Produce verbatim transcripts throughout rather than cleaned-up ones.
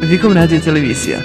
Vikom radio televizija.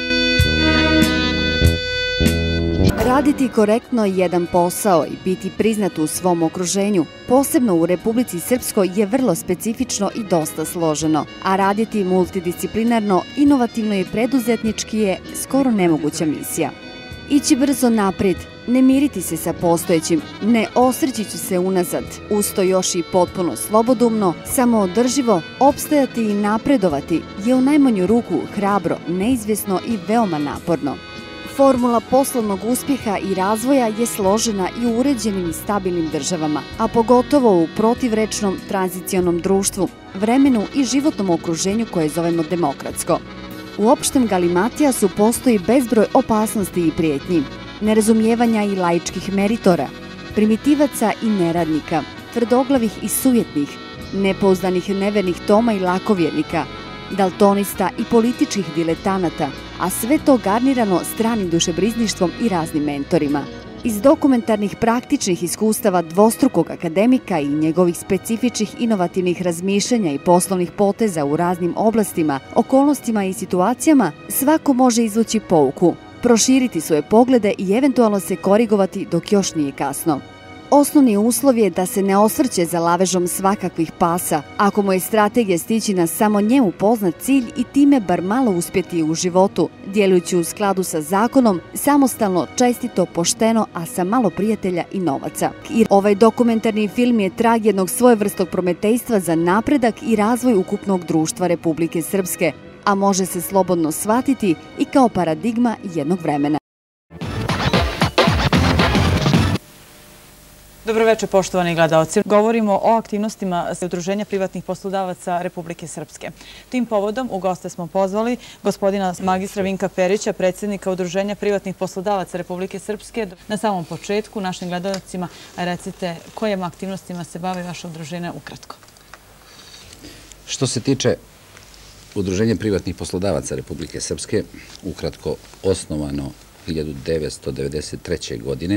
Raditi korektno jedan posao i biti priznat u svom okruženju, posebno u Republici Srpskoj, je vrlo specifično i dosta složeno, a raditi multidisciplinarno, inovativno i preduzetnički je skoro nemoguća misija. Ići brzo naprijed, ne miriti se sa postojećim, ne osvrćući se unazad, usto još i potpuno slobodumno, samoodrživo, opstajati i napredovati je u najmanju ruku hrabro, neizvjesno i veoma naporno. Formula poslovnog uspjeha i razvoja je složena i u uređenim i stabilnim državama, a pogotovo u protivrečnom tranzicionom društvu, vremenu i životnom okruženju koje zovemo demokratsko. U opštem galimatijasu postoji bezbroj opasnosti i prijetnji, nerazumijevanja i laičkih meritora, primitivaca i neradnika, tvrdoglavih i sujetnih, nepouzdanih nevernih Toma i lakovjernika, daltonista i političkih diletanata, a sve to garnirano stranim dušebrizništvom i raznim mentorima. Iz dokumentarnih praktičnih iskustava dvostrukog akademika i njegovih specifičnih inovativnih razmišljanja i poslovnih poteza u raznim oblastima, okolnostima i situacijama, svako može izvući pouku, proširiti svoje poglede i eventualno se korigovati dok još nije kasno. Osnovni uslov je da se ne osvrće za lavežom svakakvih pasa, ako mu je strategija stići na samo njemu poznat cilj i time bar malo uspjeti u životu, djelujući u skladu sa zakonom, samostalno, čestito, pošteno, a sa malo prijatelja i novaca. I ovaj dokumentarni film je trag jednog svojevrsnog prometejstva za napredak i razvoj ukupnog društva Republike Srpske, a može se slobodno shvatiti i kao paradigma jednog vremena. Dobroveče, poštovani gledalci. Govorimo o aktivnostima Udruženja privatnih poslodavaca Republike Srpske. Tim povodom u goste smo pozvali gospodina magistra Vinka Perića, predsjednika Udruženja privatnih poslodavaca Republike Srpske. Na samom početku našim gledalcima recite kojim aktivnostima se bavi vaše udruženje ukratko. Što se tiče Udruženja privatnih poslodavaca Republike Srpske, ukratko osnovano hiljadu devetsto devedeset treće. godine,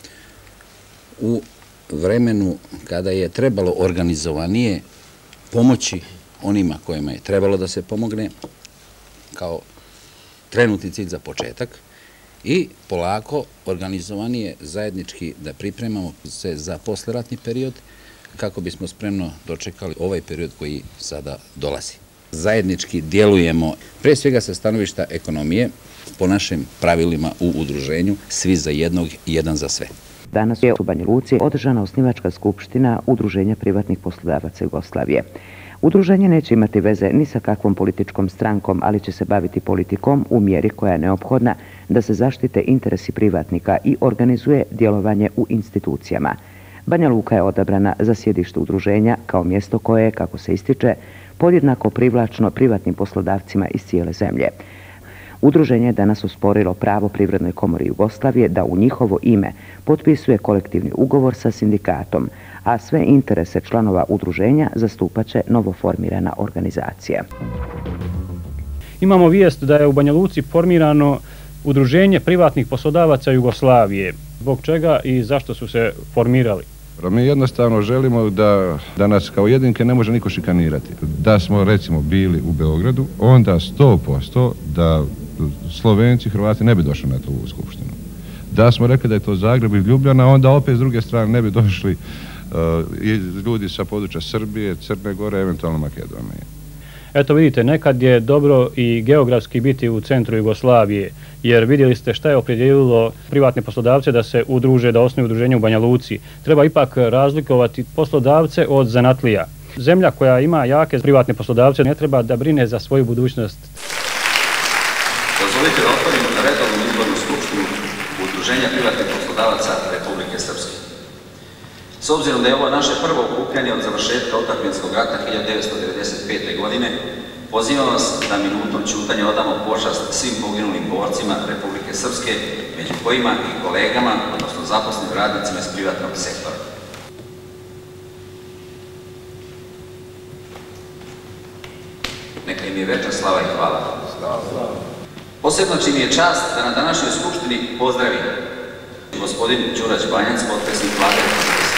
u vremenu kada je trebalo organizovanije pomoći onima kojima je trebalo da se pomogne kao trenutni cilj za početak i polako organizovanije zajednički da pripremamo se za posleratni period kako bismo spremno dočekali ovaj period koji sada dolazi. Zajednički djelujemo pre svega sa stanovišta ekonomije po našim pravilima u udruženju, svi za jednog i jedan za sve. Danas je u Banja Luci održana osnivačka skupština Udruženja privatnih poslodavaca Jugoslavije. Udruženje neće imati veze ni sa kakvom političkom strankom, ali će se baviti politikom u mjeri koja je neophodna da se zaštite interesi privatnika i organizuje djelovanje u institucijama. Banja Luka je odabrana za sjedište udruženja kao mjesto koje je, kako se ističe, podjednako privlačno privatnim poslodavcima iz cijele zemlje. Udruženje je danas osporilo pravo Privrednoj komori Jugoslavije da u njihovo ime potpisuje kolektivni ugovor sa sindikatom, a sve interese članova udruženja zastupaće novoformirana organizacija. Imamo vijest da je u Banja Luci formirano Udruženje privatnih poslodavaca Jugoslavije. Zbog čega i zašto su se formirali? Mi jednostavno želimo da, da nas kao jedinke ne može niko šikanirati. Da smo recimo bili u Beogradu, onda sto posto da Slovenci, Hrvati ne bi došli na tu skupštinu. Da smo rekli da je to Zagreb i Ljubljana, onda opet s druge strane ne bi došli uh, ljudi sa područja Srbije, Crne Gore, eventualno Makedonije. Eto vidite, nekad je dobro i geografski biti u centru Jugoslavije, jer vidjeli ste šta je opredjelilo privatne poslodavce da se udruže, da osnuju udruženje u Banja Luci. Treba ipak razlikovati poslodavce od zanatlija. Zemlja koja ima jake privatne poslodavce ne treba da brine za svoju budućnost. Dozvolite da otvorimo redovnu izbornu skupštinu Udruženja privatnih poslodavaca Republike Srpske. S obzirom da je ovo naše prvo okupljanje od završetka otadžbinskog rata hiljadu devetsto devedeset pete. godine, pozivam vas da minutom ćutanja odamo počast svim poginulim borcima Republike Srpske, među kojima i kolegama, odnosno zaposlenim radnicima iz privatnog sektora. Neka im je večna slava i hvala. Posebno će mi je čast da na današnjoj skupštini pozdravim gospodin Đurađ Banjac, potpredsjednik Vlade Republike Srpske.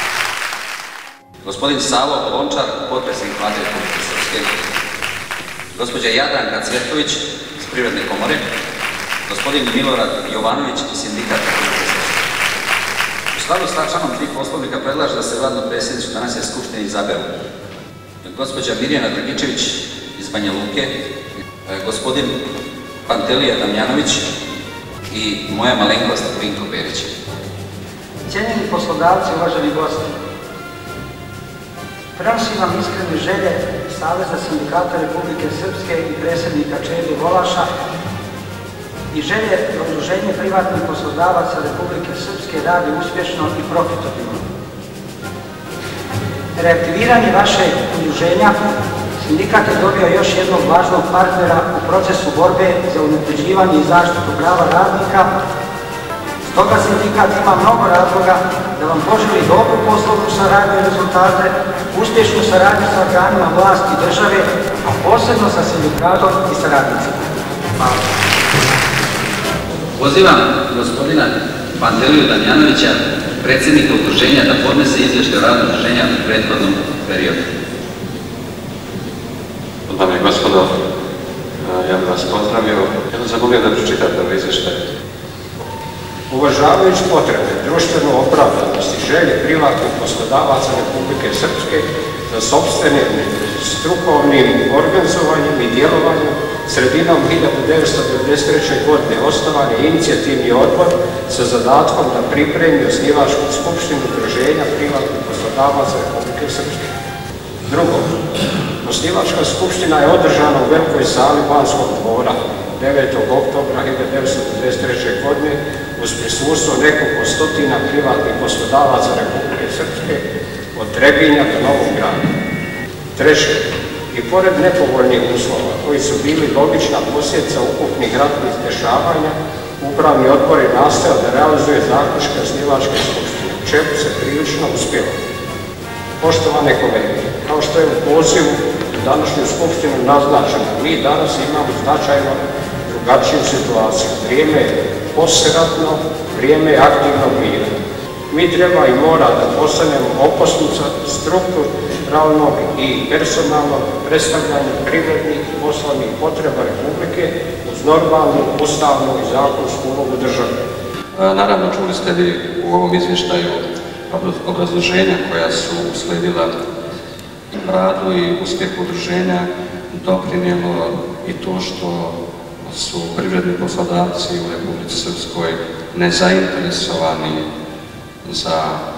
Gospodin Savo Lončar, potpredsjednik Vlade Republike Srpske. gospođa Jadranka Cvjetović iz Privredne komore, gospodin Milorad Jovanović iz Sindikata Republike Srpske. U skladu s članom tri Poslovnika predlaže da se radno predsjedništvo današnje skupštine izaberu gospođa Mirjana Dragičević iz Banja Luke, gospodin Pantelija Damjanović i moja malenkost Vinko Perić. Cijenjeni poslodavci, uvaženi gosti, prenosim vam iskrene želje Saveza sindikata Republike Srpske i predsjednika Čede Volaša i želje da Udruženje privatnih poslodavaca Republike Srpske radi uspješno i profitabilno. Reaktiviranje vašeg udruženja, sindikat je dobio još jednog važnog partnera u procesu borbe za unapređivanje i zaštitu prava radnika. Stoga sindikat ima mnogo razloga da vam poželi dobru poslovnu saradnju i rezultate, uspješnu saradnju sa organima vlasti i države, a posebno sa sindikatom i sa radnicima. Hvala. Pozivam gospodina Panteliju Damjanovića, predsjednika udruženja, da podnese izvještaj o radu udruženja u prethodnom periodu. Dame i gospodo, ja bih vas pozdravio. Ja bih zamolio da pročitate ovaj izvještaj. Uvažavajući potrebe, društvenu opravdanost i želje privatnih poslodavaca Republike Srpske za sopstvenim strukovnim organizovanjem i djelovanjem, sredinom hiljadu devetsto devedeset treće. godine osnovan je inicijativni odbor sa zadatkom da pripremi osnivačku skupštinu udruženja privatnih poslodavaca Republike Srpske. Drugo, osnivačka skupština je održana u velikoj sali Banskog dvora devetog oktobra hiljadu devetsto devedeset treće. godine uz prisustvo nekoliko stotina privatnih poslodavaca Republike Srpske od Trebinja do Novog Grada. Treće, i pored nepovoljnih uslova koji su bili logična posljedica ukupnih ratnih dešavanja, upravni odbor je nastojao da realizuje zaključke osnivačke skupštine, u čemu se prilično uspjelo. Poštovane kolege, kao što je u pozivu u današnju skupštinu naznačeno, mi danas imamo značajno drugačiju situaciju. Vrijeme je poslijeratno, vrijeme je aktivnog mira. Mi treba i mora da postanemo okosnica strukturalnog i personalnog predstavljanja privrednih i poslovnih potreba Republike uz normalnu, ustavnu i zakonsku ulogu države. Naravno, čuli ste vi u ovom izvještaju obrazloženja koja su usledila radu i uspjehu udruženja, doprinijelo i to što su privredni poslodavci u Republici Srpskoj nezainteresovani za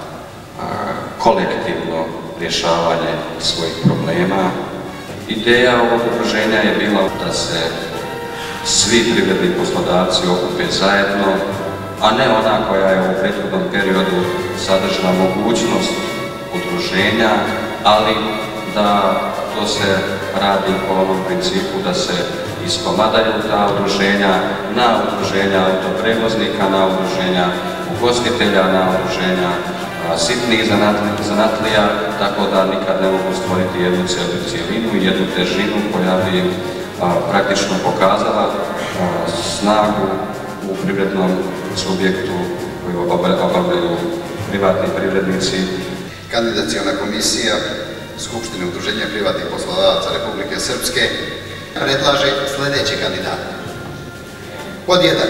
kolektivno rješavanje svojih problema. Ideja ovog udruženja je bila da se svi privredni poslodavci okupe zajedno, a ne ona koja je u prethodnom periodu sadržala mogućnost udruženja, ali da to se radi po onom principu da se iskomadaju ta udruženja na udruženja autoprevoznika, na udruženja ugostitelja, na udruženja sitnih zanatlija, tako da nikad ne mogu stvoriti jednu cijelinu i jednu težinu koja bi praktično pokazala snagu u privrednom subjektu koju obavljaju privatni privrednici. Kandidaciona komisija Skupštine udruženja privatnih poslodavaca Republike Srpske predlaže sljedeće kandidate. Pod jedan.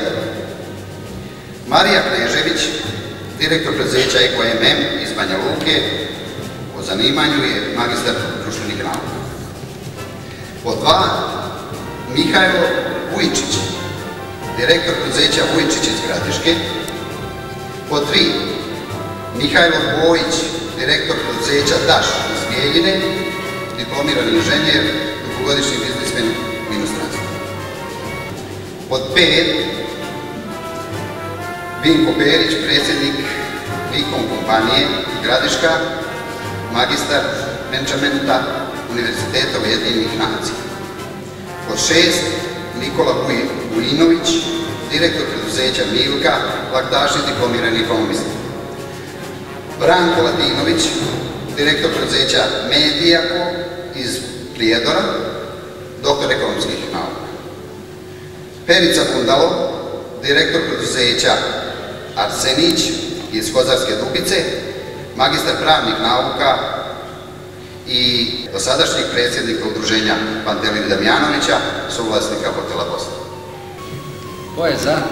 Marija Knežević, direktor preduzeća Eko M M iz Banja Luke, po zanimanju je magistar društvenih nauka. Pod dva. Mihajlo Vujčić, direktor preduzeća Vujčić iz Gradiške. Pod tri. Mihajlo Bojić, direktor preduzeća Daš iz Bijeljine, diplomirani inženjer, dugogodišnji biznismen u inostranstvu. Pod pet. Vinko Perić, predsjednik Vikom kompanije Gradiška, magistar menadžmenta Univerziteta Ujedinjenih nacija. Pod šest. Nikola Vujinović, direktor preduzeća Milka, laktaši, diplomirani ekonomist. Branko Latinović, direktor preduzeća Medijako iz Prijedora, doktor ekonomskih nauka. Perica Bundalo, direktor preduzeća Arsenić iz Kozarske Dubice, magistar pravnih nauka i dosadašnjeg predsjednika udruženja Pantelina Damjanovića, suvlasnika hotela Bosna. Ko je za?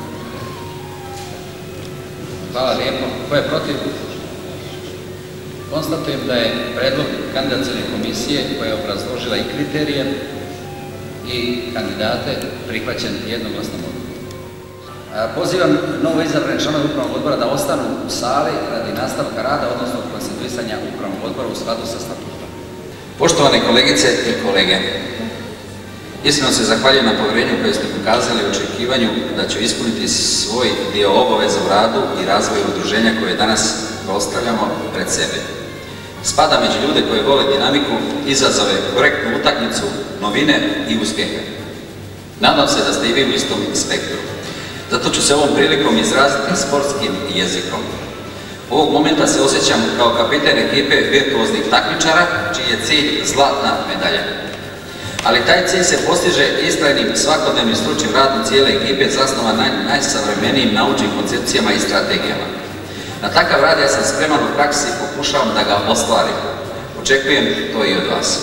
Hvala lijepo. Ko je protiv? Konstatujem da je predlog kandidacijne komisije koja je obrazložila i kriterije i kandidate prihvaćen jednoglasnom odlukom. Pozivam novo izabrane članove upravnog odbora da ostanu u sali radi nastavka rada, odnosno konstituisanja upravnog odbora u skladu sa statutom. Poštovane kolegice i kolege, iskreno se zahvaljujem na povjerenju koje ste pokazali u očekivanju da ću ispuniti svoj dio obaveza u radu i razvoju udruženja koje danas postavljamo pred sebe. Spada među ljude koji vole dinamiku, izazove, korektnu utakmicu, novine i uspjehe. Nadam se da ste i vi u istom spektru. Zato ću se ovom prilikom izraziti sportskim jezikom. Ovog momenta se osjećam kao kapiten ekipe virtuoznih takmičara, čiji je cilj zlatna medalja. Ali taj cilj se postiže istrajnim svakodnevnim stručnim radom cijele ekipe zasnovan na najsavremenijim naučnim koncepcijama i strategijama. Na takav rad ja sam spreman u praksi i pokušavam da ga ostvarim. Očekujem to i od vas.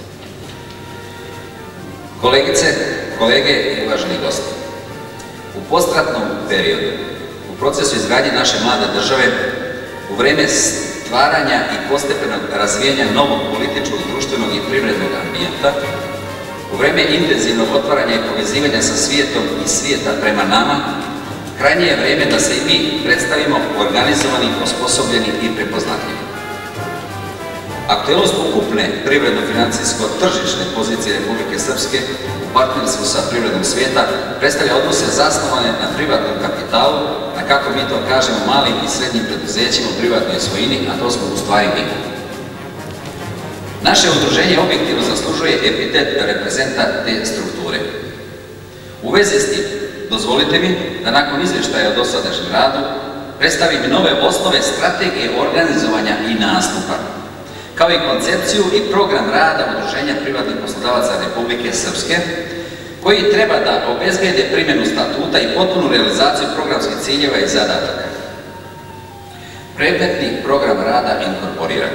Kolegice, kolege i uvaženi gosti, u postratnom periodu, u procesu izgradnje naše mlade države, u vreme stvaranja i postepenog razvijenja novog političkog, društvenog i privrednog ambijenta, u vreme intenzivnog otvaranja i povezivanja sa svijetom i svijeta prema nama, krajnje je vreme da se i mi predstavimo organizovani, osposobljeni i prepoznatljivi. Aktuelnost ukupne privredno-financijsko-tržišne pozicije Republike Srpske u partnerstvu sa privredom svijeta predstavlja odnose zasnovane na privatnom kapitalu, na, kako mi to kažemo, malim i srednjim preduzećima u privatnoj svojini, a to smo u stvari mi. Naše udruženje objektivno zaslužuje epitet reprezenta te strukture. U vezi s tim, dozvolite mi da nakon izvještaja o dosadašnjem radu predstavim nove osnove strategije organizovanja i nastupa, kao i koncepciju i program rada Udruženja privatnih poslodavaca Republike Srpske, koji treba da obezbede primjenu statuta i potpunu realizaciju programskih ciljeva i zadataka. Predmetni program rada inkorporira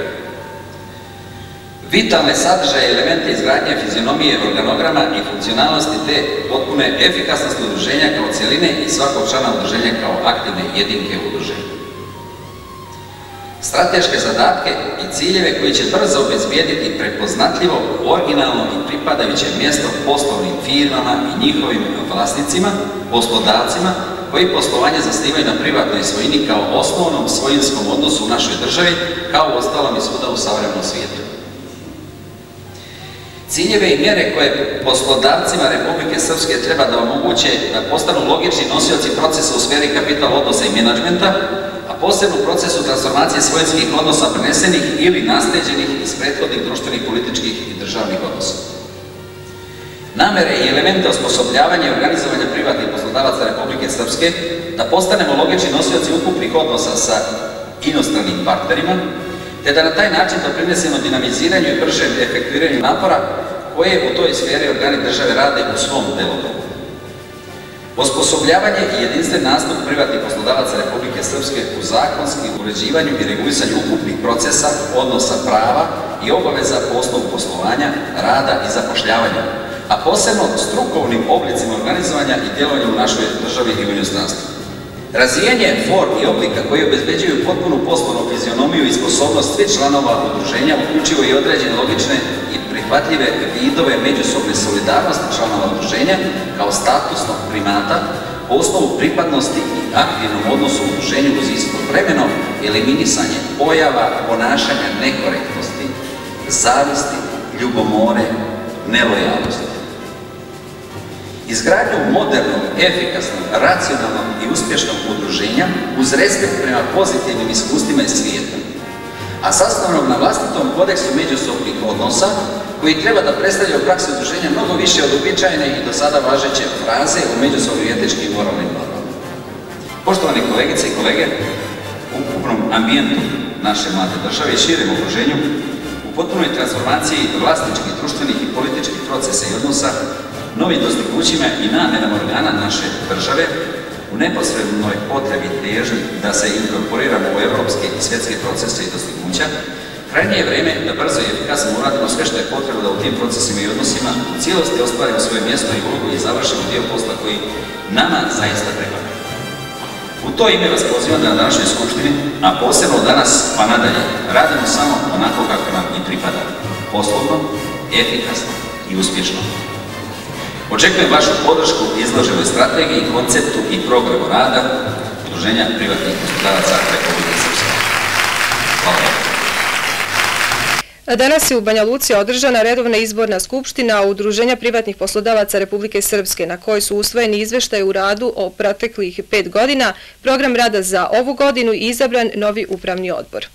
vitalne sadržaje i elemente izgradnje fizionomije organograma i funkcionalnosti te potpune efikasnosti udruženja kao cijeline i svakog člana udruženja kao aktivne jedinke udruženja. Strateške zadatke i ciljeve koji će brzo obezbijediti prepoznatljivo, originalno i pripadajuće mjesto poslovnim firmama i njihovim vlasnicima, poslodavcima, koji poslovanje zasnivaju na privatnoj svojini kao osnovnom svojinskom odnosu u našoj državi, kao u ostalom i svuda u savremenom svijetu. Ciljeve i mjere koje poslodavcima Republike Srpske treba da omoguće da postanu logični nosioci procesa u sferi kapital odnosa i menadžmenta, a posebno u procesu transformacije svojinskih odnosa prenesenih ili nasleđenih iz prethodnih društvenih, političkih i državnih odnosa. Namere i elemente osposobljavanja i organizovanja privatnih poslodavaca Republike Srpske da postanemo logični nosioci ukupnih odnosa sa inostranim partnerima, te da na taj način doprinesemo dinamiziranju i bržem efektuiranju napora koje u toj sferi organi države rade u svom delokrugu. Osposobljavanje i jedinstven nastup privatnih poslodavaca Republike Srpske u zakonskim uređivanju i regulisanju ukupnih procesa, odnosa prava i obaveza po osnovu poslovanja, rada i zapošljavanja, a posebno strukovnim oblicima organizovanja i djelovanja u našoj državi i u inostranstvu. Razvijenje form i oblika koji obezbeđuju potpunu poslovnu fizionomiju i sposobnost svih članova udruženja, uključivo i određene logične i prihvatljive vidove međusobne solidarnosti članova udruženja kao statusnog primata po osnovu pripadnosti i aktivnom odnosu u udruženju uz istovremeno eliminisanje pojava ponašanja nekorektnosti, zavisti, ljubomore, nelojalnosti. Izgradnju modernog, efikasnog, racionalnog i uspješnog udruženja uz respekt prema pozitivnim iskustvima iz svijeta, a sastavnog na vlastitom kodeksu međusobnih odnosa koji treba da predstavlja u praksi udruženja mnogo više od uobičajene i do sada važeće fraze o međusobnim etičkim i moralnim normama. Poštovani kolegice i kolege, u ukupnom ambijentu naše mlade države i širem okruženju, u potpunoj transformaciji vlasničkih, društvenih i političkih procesa i odnosa, novim dostignućima i namerama organa naše države, u neposrednoj potrebi težnji da se inkorporiramo u evropske i svjetske procese i dostignuća, Krajnje je vreme da brzo i efikasno uradimo sve što je potrebno da u tim procesima i odnosima u cijelosti ostvarimo svoje mjesto i ulogu i završimo dio posla koji nama zaista treba. U to ime vas pozivam da na današnjoj skupštini, a posebno danas pa nadalje, radimo samo onako kako nam i pripada. Poslovno, efikasno i uspješno. Očekujem vašu podršku izloženoj strategiji, konceptu i programu rada Udruženja privatnih poslodavaca Republike Srpske. Hvala vam. Danas je u Banja Luci održana redovna izborna skupština Udruženja privatnih poslodavaca Republike Srpske, na kojoj su usvojeni izveštaje u radu o proteklih pet godina, program rada za ovu godinu i izabran novi upravni odbor.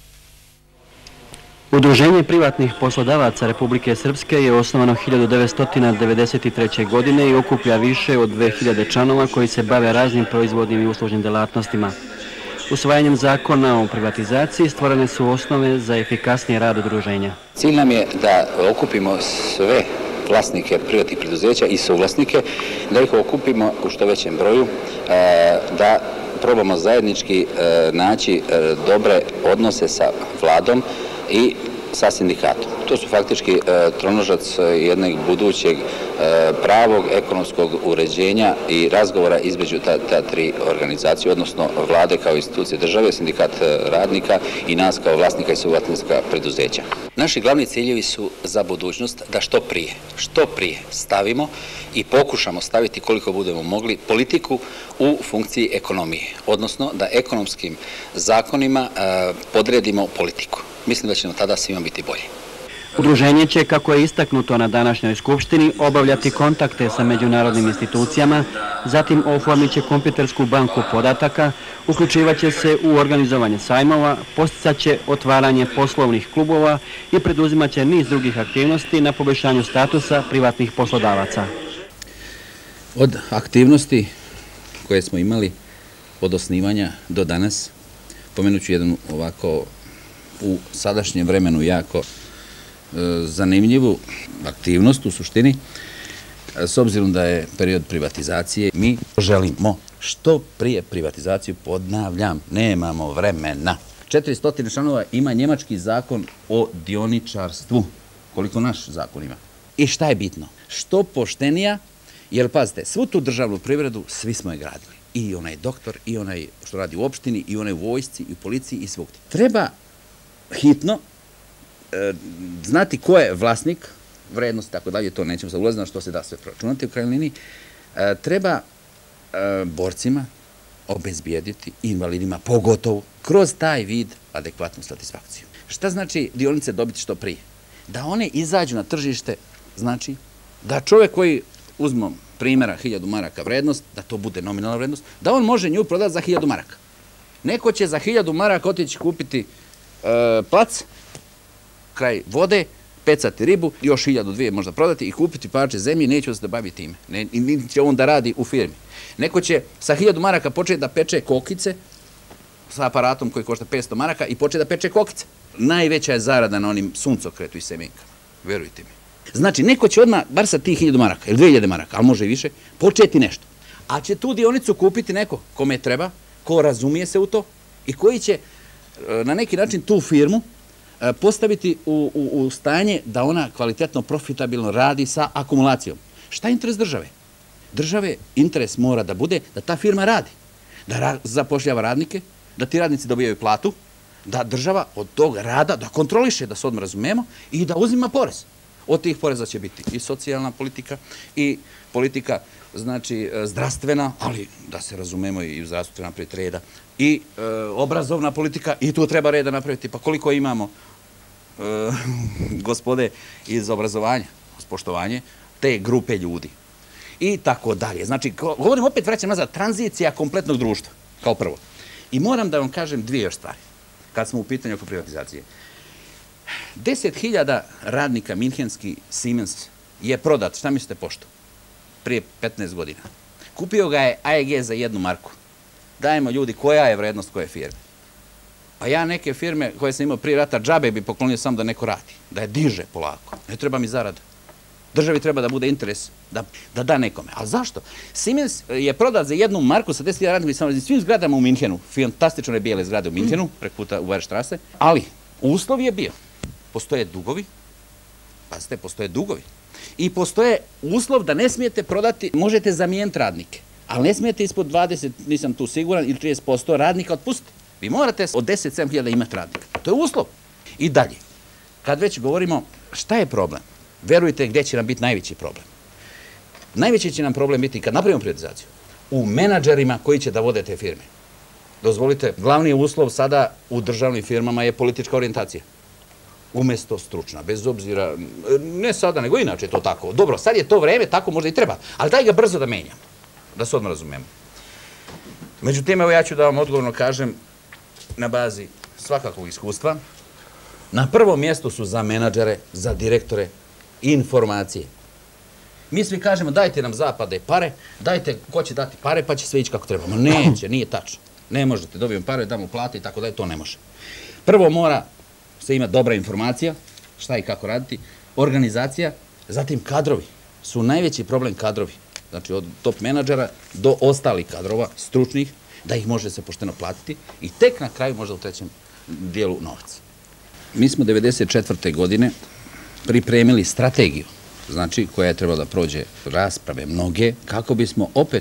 Udruženje privatnih poslodavaca Republike Srpske je osnovano hiljadu devetsto devedeset treće. godine i okuplja više od dve hiljade članova koji se bave raznim proizvodnim i uslužnim delatnostima. Usvajanjem zakona o privatizaciji stvorene su osnove za efikasniji rad udruženja. Cilj nam je da okupimo sve vlasnike privatnih preduzeća i suvlasnike, da ih okupimo u što većem broju, da probamo zajednički naći dobre odnose sa vladom i sa sindikatom. To su faktički tronožac jednog budućeg pravog ekonomskog uređenja i razgovora između ta tri organizacije, odnosno vlade kao institucije države, sindikat radnika i nas kao vlasnika i suvlasnika preduzeća. Naši glavni ciljevi su za budućnost da što prije, što prije stavimo i pokušamo staviti koliko budemo mogli politiku u funkciji ekonomije, odnosno da ekonomskim zakonima podredimo politiku. Mislim da će nam tada svima biti bolje. Udruženje će, kako je istaknuto na današnjoj skupštini, obavljati kontakte sa međunarodnim institucijama, zatim oformit će kompjutersku banku podataka, uključivaće se u organizovanje sajmova, posticat će otvaranje poslovnih klubova i preduzimat će niz drugih aktivnosti na poboljšanju statusa privatnih poslodavaca. Od aktivnosti koje smo imali od osnivanja do danas, pomenut ću jednu ovako u sadašnjem vremenu jako zanimljivu aktivnost u suštini, s obzirom da je period privatizacije. Mi želimo što prije privatizaciju, podnavljam, nemamo vremena. četiristo članova ima njemački zakon o dioničarstvu, koliko naš zakon ima. I šta je bitno? Što poštenija, jer pazite, svu tu državnu privredu svi smo je gradili. I onaj doktor, i onaj što radi u opštini, i onaj u vojsci, i u policiji, i svugdje. Treba hitno znati ko je vlasnik, vrednost i tako dalje, to nećemo sad ulaziti na što se da sve proračunati u krajnjoj liniji. Treba borcima obezbijediti, invalidima pogotovo, kroz taj vid adekvatnu satisfakciju. Šta znači dionice dobiti što prije? Da one izađu na tržište, znači da čovjek koji, uzmemo primjera hiljadu maraka vrednost, da to bude nominalna vrednost, da on može nju prodati za hiljadu maraka. Neko će za hiljadu maraka otići kupiti plac, kraj vode, pecati ribu, još hiljadu dvije možda prodati i kupiti parče zemlje i neće se da bavi time. Niti će on da radi u firmi. Neko će sa hiljadu maraka početi da peče kokice sa aparatom koji košta petsto maraka i početi da peče kokice. Najveća je zarada na onim suncokretu i semenkama. Verujte mi. Znači, neko će odmah, bar sa tih hiljadu maraka ili dve hiljade maraka, ali može i više, početi nešto. A će tu dionicu kupiti neko kome treba, ko razumije se u to i koji će na neki način tu firmu postaviti u stanje da ona kvalitetno, profitabilno radi sa akumulacijom. Šta je interes države? Države interes mora da bude da ta firma radi, da zapošljava radnike, da ti radnici dobijaju platu, da država od tog rada, da kontroliše, da se odmah razumemo, i da uzima porez. Od tih poreza će biti i socijalna politika i politika, znači, zdravstvena, ali da se razumemo i u zdravstvu treba napraviti reda, i obrazovna politika, i tu treba reda napraviti. Pa koliko imamo gospode iz obrazovanja, poštovanje te grupe ljudi i tako dalje. Znači, govorim, opet vraćam nazad, tranzicija kompletnog društva, kao prvo. I moram da vam kažem dvije još stvari, kad smo u pitanju oko privatizacije. Deset hiljada radnika Minhenski Siemens je prodat, šta mislite, pošto? Prije petnaest godina. Kupio ga je A E G za jednu marku. Dajemo ljudi, koja je vrednost koje firme? Pa ja neke firme koje sam imao prije rata džabe bi poklonio sam da neko radi, da je diže polako. Ne treba mi zarada. Državi treba da bude interes da da nekome. Ali zašto? Siemens je prodat za jednu marku sa deset hiljada radnika u svim zgradama u Minhenu. Fantastične bijele zgrade u Minhenu, preko puta u Weierstrasse. Ali uslov je bio postoje dugovi, pazite, postoje dugovi, i postoje uslov da ne smijete prodati, možete zamijeniti radnike, ali ne smijete ispod dvadeset, nisam tu siguran, ili trideset posto radnika otpustiti. Vi morate od deset sedam hiljada imati radnika. To je uslov. I dalje, kad već govorimo šta je problem, verujte gdje će nam biti najveći problem. Najveći će nam problem biti kad napravimo privatizaciju u menadžerima koji će da vode te firme. Dozvolite, glavni uslov sada u državnim firmama je politička orijentacija. Umjesto stručna, bez obzira, ne sada, nego inače je to tako. Dobro, sad je to vreme, tako možda i treba, ali daj ga brzo da menjamo, da se odmah razumemo. Međutim, evo ja ću da vam odgovorno kažem, na bazi svakakvog iskustva, na prvom mjestu su za menadžere, za direktore, informacije. Mi svi kažemo dajte nam zapade pare, dajte ko će dati pare pa će sve ići kako treba. Ma neće, nije tačno. Ne možete, dobijem pare, damo plate i tako dalje, to ne može. Prvo mora se imati dobra informacija, šta i kako raditi, organizacija, zatim kadrovi. Su najveći problem kadrovi. Znači od top menadžera do ostalih kadrova, stručnih, da ih može se pošteno platiti i tek na kraju možda u trećem dijelu novac. Mi smo devedeset četvrte godine pripremili strategiju, znači koja je trebala da prođe rasprave mnoge, kako bismo opet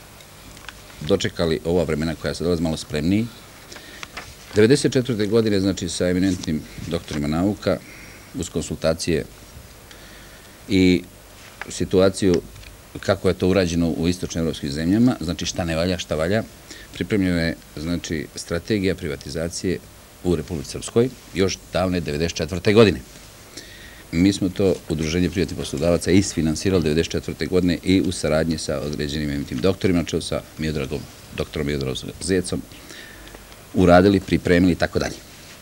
dočekali ova vremena koja se dolazi malo spremniji. devedeset četvrte godine, znači sa eminentnim doktorima nauka, uz konsultacije i situaciju kako je to urađeno u istočnoevropskim zemljama, znači šta ne valja, šta valja, pripremljena je znači strategija privatizacije u Republici Srpskoj još davne devedeset četvrte godine. Mi smo to Udruženje privatnih poslodavaca isfinansirali devedeset četvrte godine i u saradnji sa određenim eminentnim doktorima, čeo sa Miodragom, doktorom Miodragom Zecom, uradili, pripremili i tako dalje.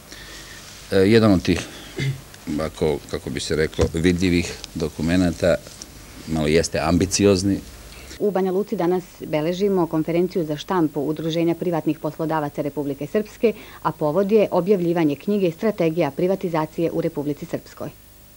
Jedan od tih, kako bi se reklo, vidljivih dokumenata, malo jeste ambiciozni. U Banja Luci danas beležimo konferenciju za štampu Udruženja privatnih poslodavaca Republike Srpske, a povod je objavljivanje knjige Strategija privatizacije u Republici Srpskoj.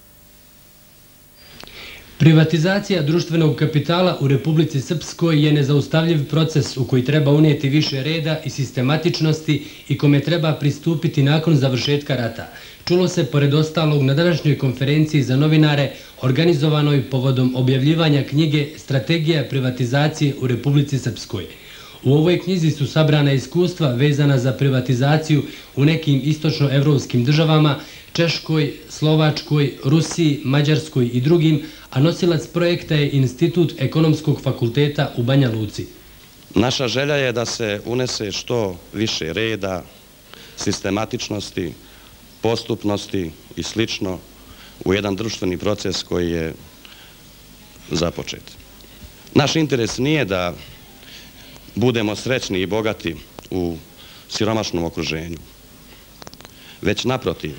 Privatizacija društvenog kapitala u Republici Srpskoj je nezaustavljiv proces u koji treba unijeti više reda i sistematičnosti i kome treba pristupiti nakon završetka rata. Čulo se pored ostalog na današnjoj konferenciji za novinare organizovanoj povodom objavljivanja knjige Strategija privatizacije u Republici Srpskoj. U ovoj knjizi su sabrana iskustva vezana za privatizaciju u nekim istočnoevropskim državama, Češkoj, Slovačkoj, Rusiji, Mađarskoj i drugim, a nosilac projekta je Institut ekonomskog fakulteta u Banja Luci. Naša želja je da se unese što više reda, sistematičnosti, postupnosti i slično u jedan društveni proces koji je započet. Naš interes nije da budemo srećni i bogati u siromašnom okruženju, već naprotiv.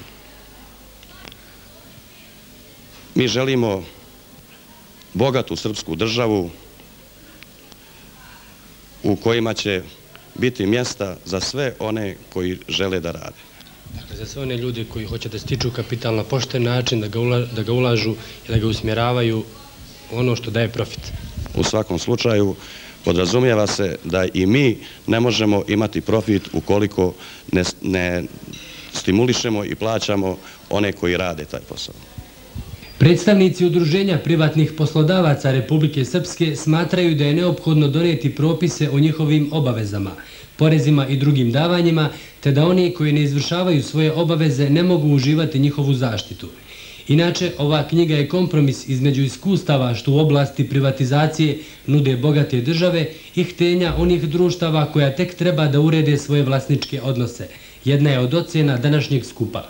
Mi želimo bogatu srpsku državu u kojima će biti mjesta za sve one koji žele da rade. Dakle, za sve one ljudi koji hoće da stiču kapital na pošten način, da ga ulažu i da ga usmjeravaju ono što daje profit. U svakom slučaju podrazumijeva se da i mi ne možemo imati profit ukoliko ne stimulišemo i plaćamo one koji rade taj posao. Predstavnici Udruženja privatnih poslodavaca Republike Srpske smatraju da je neophodno donijeti propise o njihovim obavezama, porezima i drugim davanjima, te da oni koji ne izvršavaju svoje obaveze ne mogu uživati njihovu zaštitu. Inače, ova knjiga je kompromis između iskustava što u oblasti privatizacije nude bogate države i htenja onih društava koja tek treba da urede svoje vlasničke odnose. Jedna je od ocjena današnjeg skupa.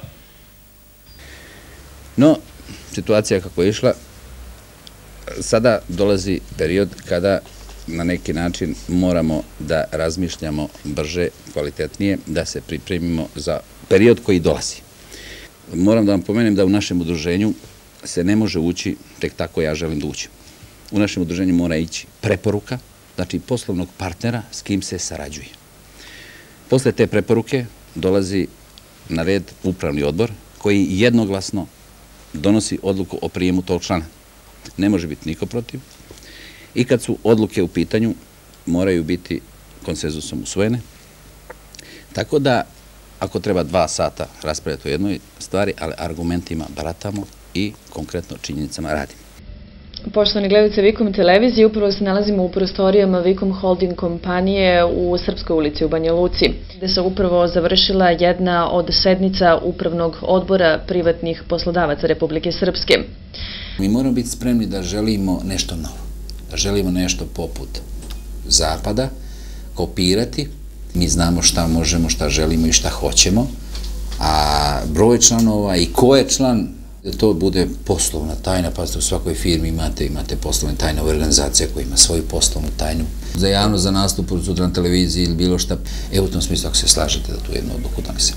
No, situacija kako je išla, sada dolazi period kada na neki način moramo da razmišljamo brže, kvalitetnije, da se pripremimo za period koji dolazi. Moram da vam pomenem da u našem udruženju se ne može ući tek tako ja želim da uđem. U našem udruženju mora ići preporuka, znači poslovnog partnera s kim se sarađuje. Posle te preporuke dolazi na red upravni odbor koji jednoglasno donosi odluku o prijemu tog člana. Ne može biti niko protiv. I kad su odluke u pitanju, moraju biti konsenzusom usvojene. Tako da, ako treba dva sata raspravljati o jednoj stvari, ali argumentima baratamo i konkretno činjenicama radimo. Poštovani gledalci Vikom televizije, upravo se nalazimo u prostorijama Vikom Holding kompanije u Srpskoj ulici u Banja Luci, gde se upravo završila jedna od sednica Upravnog odbora privatnih poslodavaca Republike Srpske. Mi moramo biti spremni da želimo nešto novo, da želimo nešto poput Zapada, kopirati. Mi znamo šta možemo, šta želimo i šta hoćemo, a broj članova i ko je član, da to bude poslovna tajna, pa u svakoj firmi imate, imate poslovne tajne, organizacija koja ima svoju poslovnu tajnu. Za javnost, za nastup sutra na televiziji ili bilo šta, evo u tom smislu ako se slažete da tu jednu odluku donesem.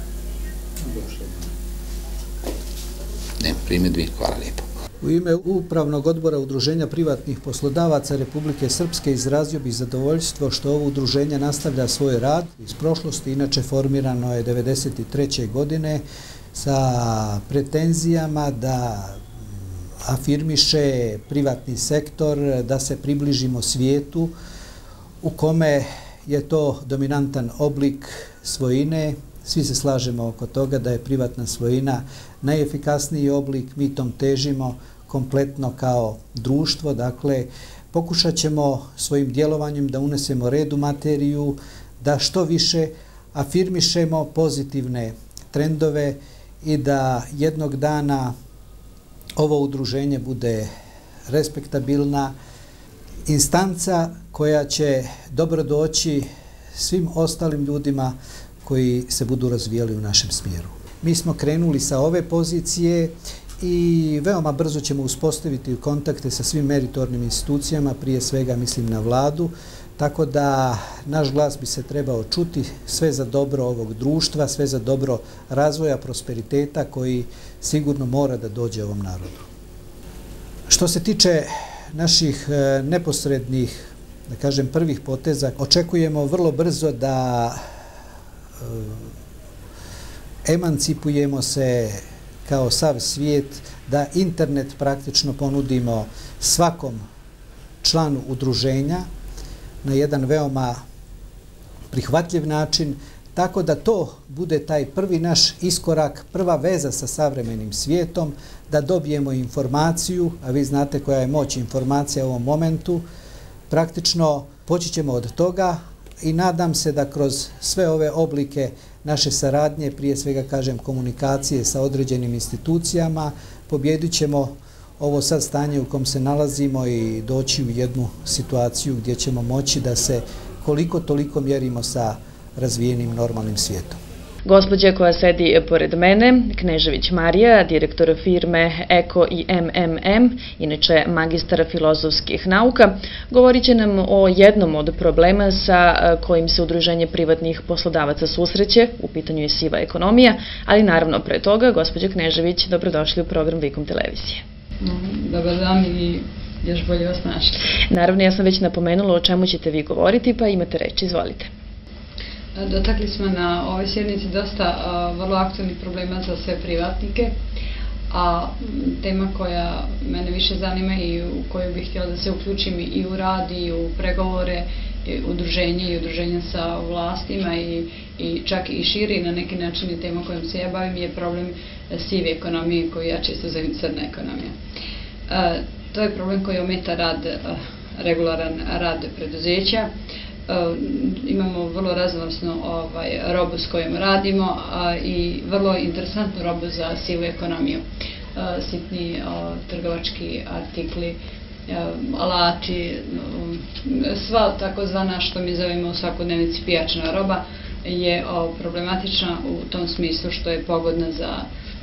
Nema primjedbi, hvala lijepo. U ime Upravnog odbora Udruženja privatnih poslodavaca Republike Srpske izrazio bih zadovoljstvo što ovo udruženje nastavlja svoj rad iz prošlosti. Inače formirano je devedeset treće godine sa pretenzijama da afirmiše privatni sektor, da se približimo svijetu u kome je to dominantan oblik svojine. Svi se slažemo oko toga da je privatna svojina najefikasniji oblik, mi tom težimo kompletno kao društvo, dakle pokušat ćemo svojim djelovanjem da unesemo red u materiju, da što više afirmišemo pozitivne trendove i da jednog dana ovo udruženje bude respektabilna instanca koja će dobro doći svim ostalim ljudima koji se budu razvijali u našem smjeru. Mi smo krenuli sa ove pozicije i veoma brzo ćemo uspostaviti kontakte sa svim meritornim institucijama, prije svega mislim na vladu, tako da naš glas bi se trebao čuti, sve za dobro ovog društva, sve za dobro razvoja, prosperiteta koji sigurno mora da dođe ovom narodu. Što se tiče naših neposrednih, da kažem, prvih poteza, očekujemo vrlo brzo da emancipujemo se kao sav svijet, da internet praktično ponudimo svakom članu udruženja na jedan veoma prihvatljiv način, tako da to bude taj prvi naš iskorak, prva veza sa savremenim svijetom, da dobijemo informaciju, a vi znate koja je moć informacija u ovom momentu, praktično poći ćemo od toga i nadam se da kroz sve ove oblike naše saradnje, prije svega kažem komunikacije sa određenim institucijama, pobjedit ćemo ovo sad stanje u kom se nalazimo i doći u jednu situaciju gdje ćemo moći da se koliko toliko mjerimo sa razvijenim normalnim svijetom. Gospođa koja sedi pored mene, Knežević Marija, direktor firme Eko i M M M, inače magistar filozofskih nauka, govorit će nam o jednom od problema sa kojim se udruženje privatnih poslodavaca susreće, u pitanju je siva ekonomija, ali naravno pre toga, gospođa Knežević, dobrodošli u program Vikom televizije. Dobar dan i još bolje vas našli. Naravno, ja sam već napomenula o čemu ćete vi govoriti, pa imate reč, izvolite. Dotakli smo na ovoj sjednici dosta vrlo aktualnih problema za sve privatnike, a tema koja mene više zanima i u koju bih htjela da se uključim i u rad i u pregovore, udruženje i udruženja sa vlastima i čak i širi na neki način i tema kojom se ja bavim je problem sive ekonomije koju ja često zovem crna ekonomija. To je problem koji ometa rad, regularan rad preduzeća. Imamo vrlo raznovrsnu robu s kojom radimo i vrlo interesantnu robu za sivu ekonomiju. Sitni trgovački artikli, alati, sva takozvana što mi zovemo u svakodnevnici pijačna roba je problematična u tom smislu što je pogodna za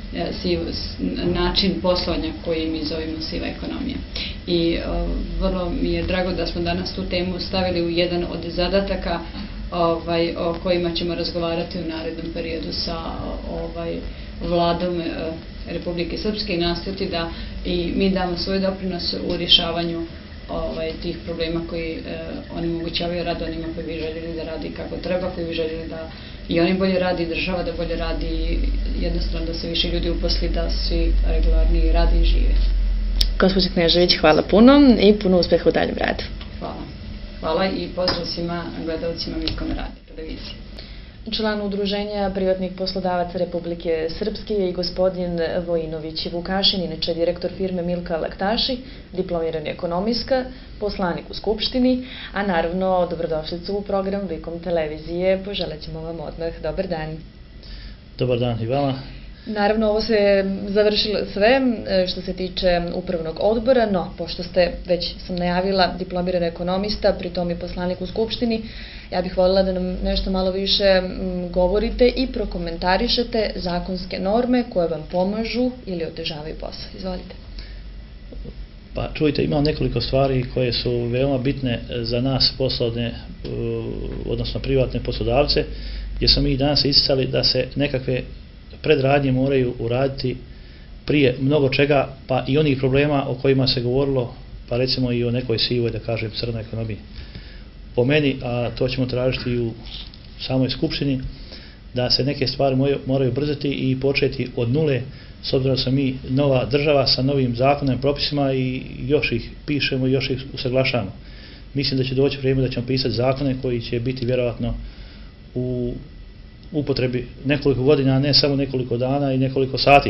način poslovanja koji mi zovemo siva ekonomija. I vrlo mi je drago da smo danas tu temu stavili u jedan od zadataka o kojima ćemo razgovarati u narednom periodu sa vladom Republike Srpske i nastojati da i mi damo svoj doprinos u rješavanju tih problema koji onemogućavaju rad onima koji bi željeli da radi kako treba, koji bi željeli da i oni bolje radi, država da bolje radi i jednostavno da se više ljudi uposli, da svi regularni radi i žive. Gospođa Knežević, hvala puno i puno uspeha u daljem radu. Hvala. Hvala i pozdrav svima gledalcima Vikom radio televizije. Član Udruženja privatnih poslodavaca Republike Srpske je i gospodin Vojinović Vukašin, inače direktor firme Milka Laktaši, diplomirani ekonomista, poslanik u Skupštini, a naravno dobrodošlicu u program Vikom televizije. Poželit ćemo vam odmah dobar dan. Dobar dan i vama. Naravno, ovo se završilo sve što se tiče upravnog odbora, no, pošto ste, već sam najavila, diplomirani ekonomista, pritom i poslanik u Skupštini, ja bih voljela da nam nešto malo više govorite i prokomentarišete zakonske norme koje vam pomažu ili otežavaju posao. Izvolite. Pa čujte, imam nekoliko stvari koje su veoma bitne za nas poslovne, odnosno privatne poslodavce, gdje smo mi danas isticali da se nekakve predradnje moraju uraditi prije mnogo čega, pa i onih problema o kojima se govorilo, pa recimo i o nekoj sivoj, da kažem, crnoj ekonomiji. Po meni, a to ćemo tražiti i u samoj Skupštini, da se neke stvari moraju brzati i početi od nule, s obzirom da smo mi nova država sa novim zakonom i propisima i još ih pišemo i još ih usaglašavamo. Mislim da će doći vrijeme da ćemo pisati zakone koji će biti vjerojatno u upotrebi nekoliko godina, a ne samo nekoliko dana i nekoliko sati.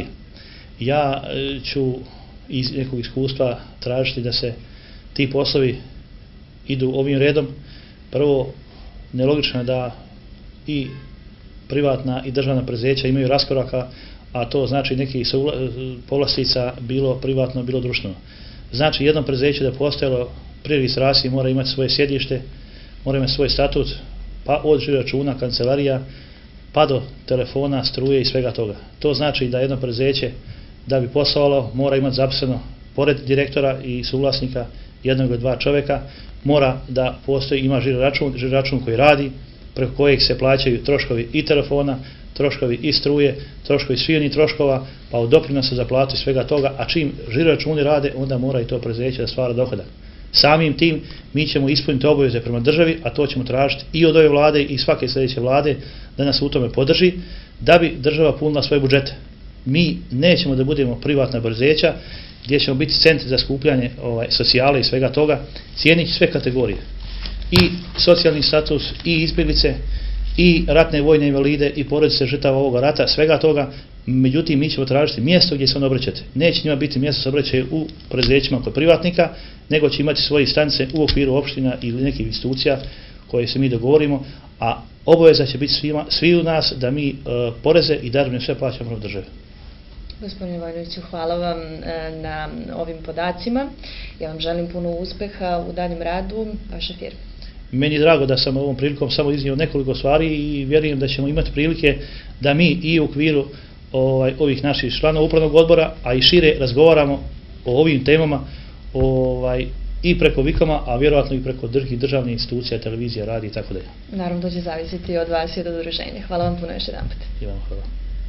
Ja ću iz nekog iskustva tražiti da se ti poslovi idu ovim redom. Prvo, nelogično je da i privatna i državna preduzeća imaju raskoraka, a to znači nekih povlastica bilo privatno, bilo društveno. Znači jedno preduzeće da postojalo pri registraciji mora imati svoje sjedište, mora imati svoj statut, pa od žiro-računa, kancelarija, pa do telefona, struje i svega toga. To znači da jedno preduzeće da bi poslovalo mora imati zapisano pored direktora i suvlasnika jednog ili dva čovjeka, mora da postoji, ima žiro-račun, žiro-račun koji radi, preko kojeg se plaćaju troškovi i telefona, troškovi i struje, troškovi svih onih troškova, pa od doprinosa za platu i svega toga, a čim žiro-računi rade, onda mora i to preduzeće da stvara dohodak. Samim tim mi ćemo ispuniti obaveze prema državi, a to ćemo tražiti i od ove vlade i svake sljedeće vlade da nas u tome podrži, da bi država punila svoje budžete. Mi nećemo da budemo privatna preduzeća gdje ćemo biti centri za skupljanje ovaj, socijale i svega toga, cijeniti sve kategorije. I socijalni status, i izbjeglice, i ratne vojne invalide, i porodice žrtava ovoga rata, svega toga. Međutim, mi ćemo tražiti mjesto gdje se on obraćati. Neće njima biti mjesto se obraćaju u preduzećima kod privatnika, nego će imati svoje stanice u okviru opština ili nekih institucija koje se mi dogovorimo, a obaveza će biti svima, svi u nas da mi e, poreze i darovne sve plaćamo od države. Gospodine Vojnoviću, hvala vam na ovim podacima. Ja vam želim puno uspeha u daljem radu vaše firme. Meni je drago da sam ovom prilikom samo iznio nekoliko stvari i vjerujem da ćemo imati prilike da mi i u okviru ovaj, ovih naših članova upravnog odbora, a i šire razgovaramo o ovim temama ovaj, i preko Vikoma, a vjerojatno i preko drugih državnih institucija, televizija, radi i tako dalje. Naravno, to će zavisiti od vas i od udruženja. Hvala vam puno još jedanput. I vam hvala.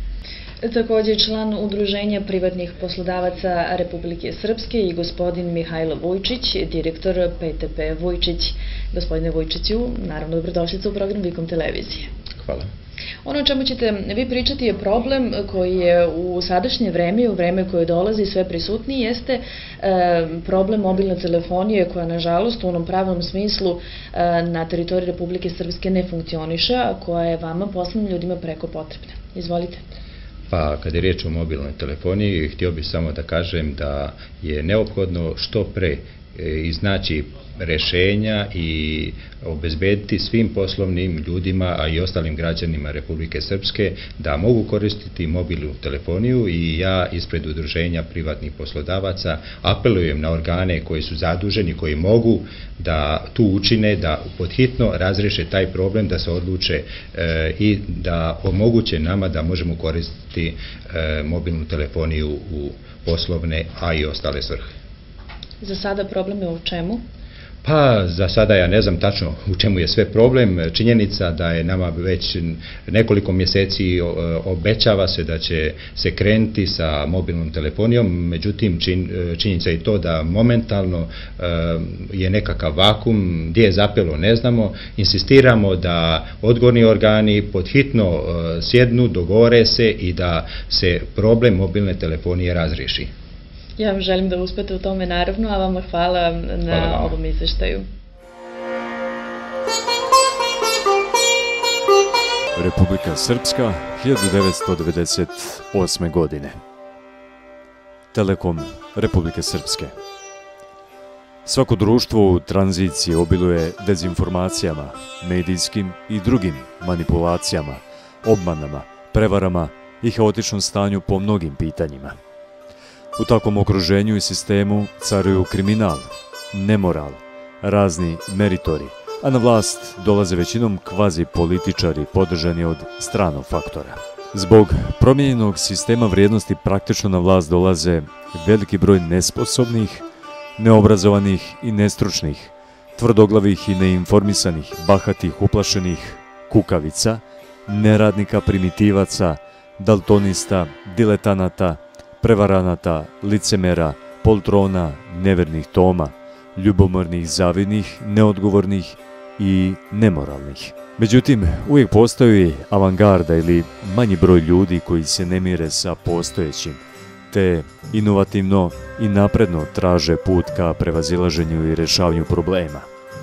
Također član Udruženja privatnih poslodavaca Republike Srpske i gospodin Mihajlo Vujčić, direktor P T P Vujčić. Gospodine Vujčiću, naravno dobrodošlica u program Vikom televizije. Hvala. Ono o čemu ćete vi pričati je problem koji je u sadašnje vreme, u vreme koje dolazi sve prisutniji, jeste e, problem mobilne telefonije koja nažalost u onom pravnom smislu e, na teritoriji Republike Srpske ne funkcioniše, a koja je vama poslovnim ljudima preko potrebna. Izvolite. Pa kad je riječ o mobilnoj telefoniji, htio bih samo da kažem da je neophodno što pre iznaći rješenja i obezbediti svim poslovnim ljudima, a i ostalim građanima Republike Srpske da mogu koristiti mobilnu telefoniju, i ja ispred Udruženja privatnih poslodavaca apelujem na organe koji su zaduženi, koji mogu da tu učine, da podhitno razriješe taj problem, da se odluče e, i da omoguće nama da možemo koristiti e, mobilnu telefoniju u poslovne, a i ostale svrhe. Za sada problem je u čemu? Pa za sada ja ne znam tačno u čemu je sve problem. Činjenica da je nama već nekoliko mjeseci obećava se da će se krenuti sa mobilnom telefonijom, međutim čin, činjenica je to da momentalno je nekakav vakum, gdje je zapelo ne znamo. Insistiramo da odgovorni organi podhitno sjednu, dogovore se i da se problem mobilne telefonije razriješi. Ja vam želim da uspete u tome, naravno, a vama hvala na hvala ovom izveštaju. Republika Srpska, hiljadu devetsto devedeset osme. godine. Telekom Republike Srpske. Svako društvo u tranziciji obiluje dezinformacijama, medijskim i drugim manipulacijama, obmanama, prevarama i haotičnom stanju po mnogim pitanjima. U takvom okruženju i sistemu caruju kriminal, nemoral, razni meritori, a na vlast dolaze većinom kvazi političari podržani od stranog faktora. Zbog promijenjenog sistema vrijednosti praktično na vlast dolaze veliki broj nesposobnih, neobrazovanih i nestručnih, tvrdoglavih i neinformisanih, bahatih, uplašenih kukavica, neradnika, primitivaca, daltonista, diletanata, prevaranata, licemera, poltrona, nevernih Toma, ljubomornih, zavidnih, neodgovornih i nemoralnih. Međutim, uvijek postoji avangarda ili manji broj ljudi koji se ne mire sa postojećim, te inovativno i napredno traže put ka prevazilaženju i rješavanju problema.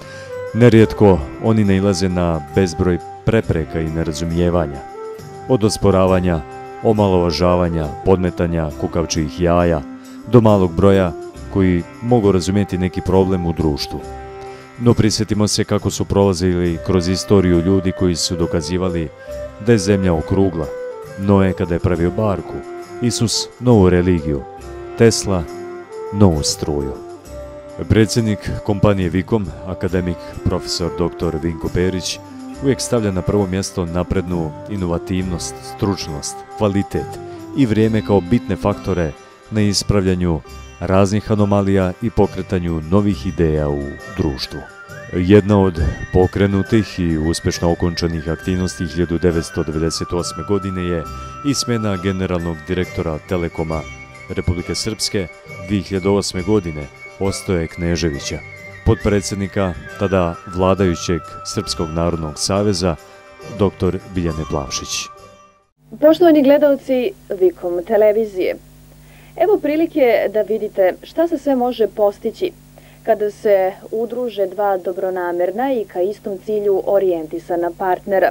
Nerijetko oni nailaze na bezbroj prepreka i nerazumijevanja, od osporavanja, omalovažavanja, podmetanja kukavčijih jaja, do malog broja koji mogu razumjeti neki problem u društvu. No prisjetimo se kako su prolazili kroz istoriju ljudi koji su dokazivali da je zemlja okrugla, Noe kada je pravio barku, Isus novu religiju, Tesla novu struju. Predsjednik kompanije Vikom, akademik profesor doktor Vinko Perić, uvijek stavlja na prvo mjesto naprednu inovativnost, stručnost, kvalitet i vrijeme kao bitne faktore na ispravljanju raznih anomalija i pokretanju novih ideja u društvu. Jedna od pokrenutih i uspješno okončanih aktivnosti hiljadu devetsto devedeset osme. godine je i smjena generalnog direktora Telekoma Republike Srpske dvije hiljade osme. godine Ostoje Kneževića, potpredsjednika tada vladajućeg Srpskog narodnog saveza, doktor Biljane Plavšić. Poštovani gledalci Vikom televizije, evo prilike da vidite šta se sve može postići kada se udruže dva dobronamerna i ka istom cilju orijentisana partnera.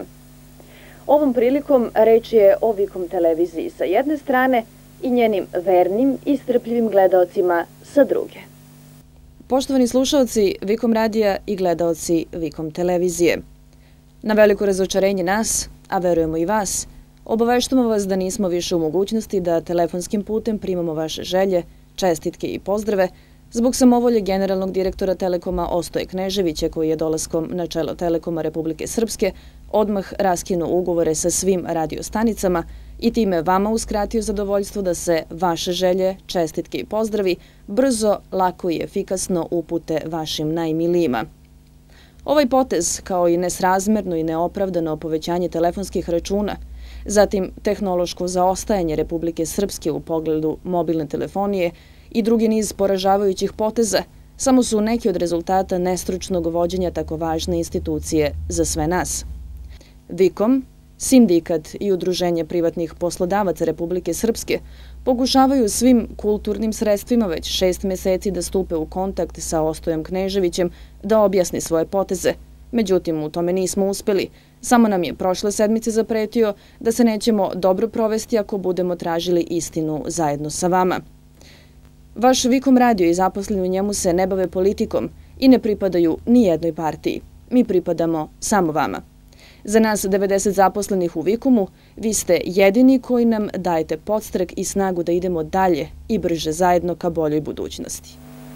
Ovom prilikom reč je o Vikom televiziji sa jedne strane i njenim vernim i strpljivim gledalcima sa druge. Poštovani slušalci Vikom radija i gledalci Vikom televizije, na veliko razočarenje nas, a verujemo i vas, obaveštamo vas da nismo više u mogućnosti da telefonskim putem primamo vaše želje, čestitke i pozdrave zbog samovolje generalnog direktora Telekoma Ostoje Kneževića, koji je dolaskom na čelo Telekoma Republike Srpske odmah raskinuo ugovore sa svim radiostanicama i time vama uskratio zadovoljstvo da se vaše želje, čestitke i pozdravi brzo, lako i efikasno upute vašim najmilijima. Ovaj potez, kao i nesrazmerno i neopravdano povećanje telefonskih računa, zatim tehnološko zaostajanje Republike Srpske u pogledu mobilne telefonije i drugi niz poražavajućih poteza, samo su neki od rezultata nestručnog vođenja tako važne institucije za sve nas. Vikom, sindikat i udruženje privatnih poslodavaca Republike Srpske pokušavaju svim kulturnim sredstvima već šest mjeseci da stupe u kontakt sa Ostojem Kneževićem da objasni svoje poteze. Međutim, u tome nismo uspjeli. Samo nam je prošle sedmice zapretio da se nećemo dobro provesti ako budemo tražili istinu zajedno sa vama. Vaš Vikom radio i zaposleni u njemu se ne bave politikom i ne pripadaju ni jednoj partiji. Mi pripadamo samo vama. Za nas devedeset zaposlenih u Vikomu, vi ste jedini koji nam dajete podstrek i snagu da idemo dalje i brže zajedno ka boljoj budućnosti.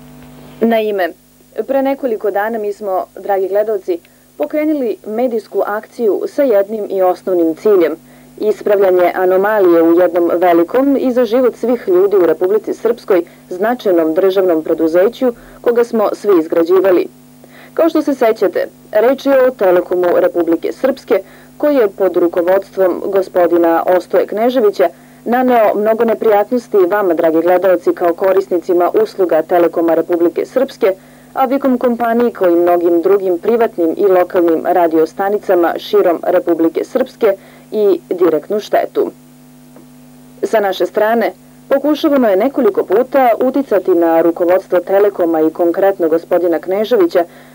Naime, pre nekoliko dana mi smo, dragi gledalci, pokrenuli medijsku akciju sa jednim i osnovnim ciljem – ispravljanje anomalije u jednom velikom i za život svih ljudi u Republici Srpskoj značajnom državnom preduzeću koga smo svi izgrađivali. Kao što se sećate, reč je o Telekomu Republike Srpske koji je pod rukovodstvom gospodina Ostoje Kneževića naneo mnogo neprijatnosti vama, dragi gledalci, kao korisnicima usluga Telekoma Republike Srpske, a Vikom kompaniji kao i mnogim drugim privatnim i lokalnim radiostanicama širom Republike Srpske i direktnu štetu. Sa naše strane, pokušavano je nekoliko puta uticati na rukovodstvo Telekoma i konkretno gospodina Kneževića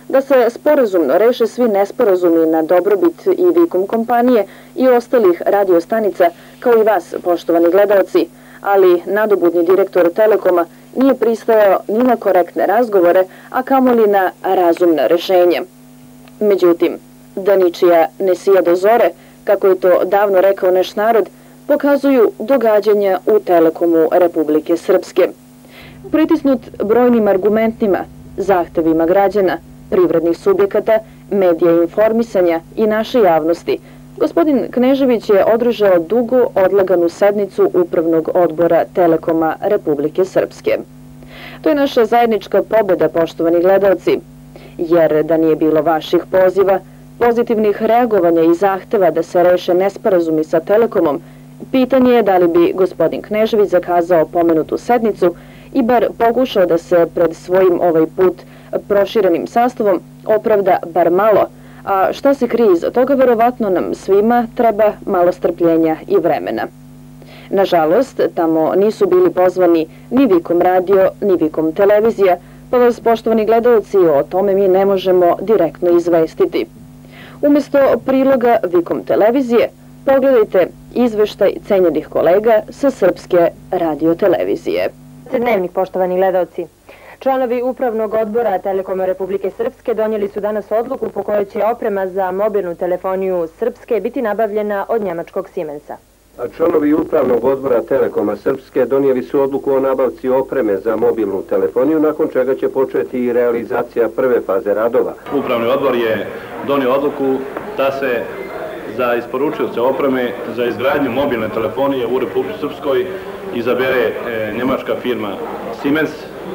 da se sporazumno reše svi nesporazumi na dobrobit i Vikom kompanije i ostalih radiostanica, kao i vas, poštovani gledalci, ali nadobudni direktor Telekoma nije pristajao ni na korektne razgovore, a kamoli na razumna rešenja. Međutim, da ničija ne sija do zore, kako je to davno rekao naš narod, pokazuju događanja u Telekomu Republike Srpske. Pritisnut brojnim argumentima, zahtevima građana, privrednih subjekata, medija i informisanja i naše javnosti, gospodin Knežević je održao dugo odlaganu sednicu Upravnog odbora Telekoma Republike Srpske. To je naša zajednička pobjeda, poštovani gledalci, jer da nije bilo vaših poziva, pozitivnih reagovanja i zahteva da se reše nesporazumi sa Telekomom, pitanje je da li bi gospodin Knežević zakazao pomenutu sednicu i bar pokušao da se pred svojim ovaj put proširenim sastavom opravda bar malo, a šta se krije iza toga, verovatno nam svima treba malo strpljenja i vremena. Nažalost, tamo nisu bili pozvani ni Vikom radio, ni Vikom televizija, pa vas, poštovani gledalci, o tome mi ne možemo direktno izvestiti. Umjesto priloga Vikom televizije, pogledajte izveštaj cenjenih kolega sa Srpske radiotelevizije. Dnevnik, poštovani gledalci. Članovi Upravnog odbora Telekoma Republike Srpske donijeli su danas odluku po kojoj će oprema za mobilnu telefoniju Srpske biti nabavljena od njemačkog Siemensa. Članovi Upravnog odbora Telekoma Srpske donijeli su odluku o nabavci opreme za mobilnu telefoniju, nakon čega će početi i realizacija prve faze radova. Upravni odbor je donio odluku da se za isporučioce opreme za izgradnju mobilne telefonije u Republici Srpskoj izabere njemačka firma Siemens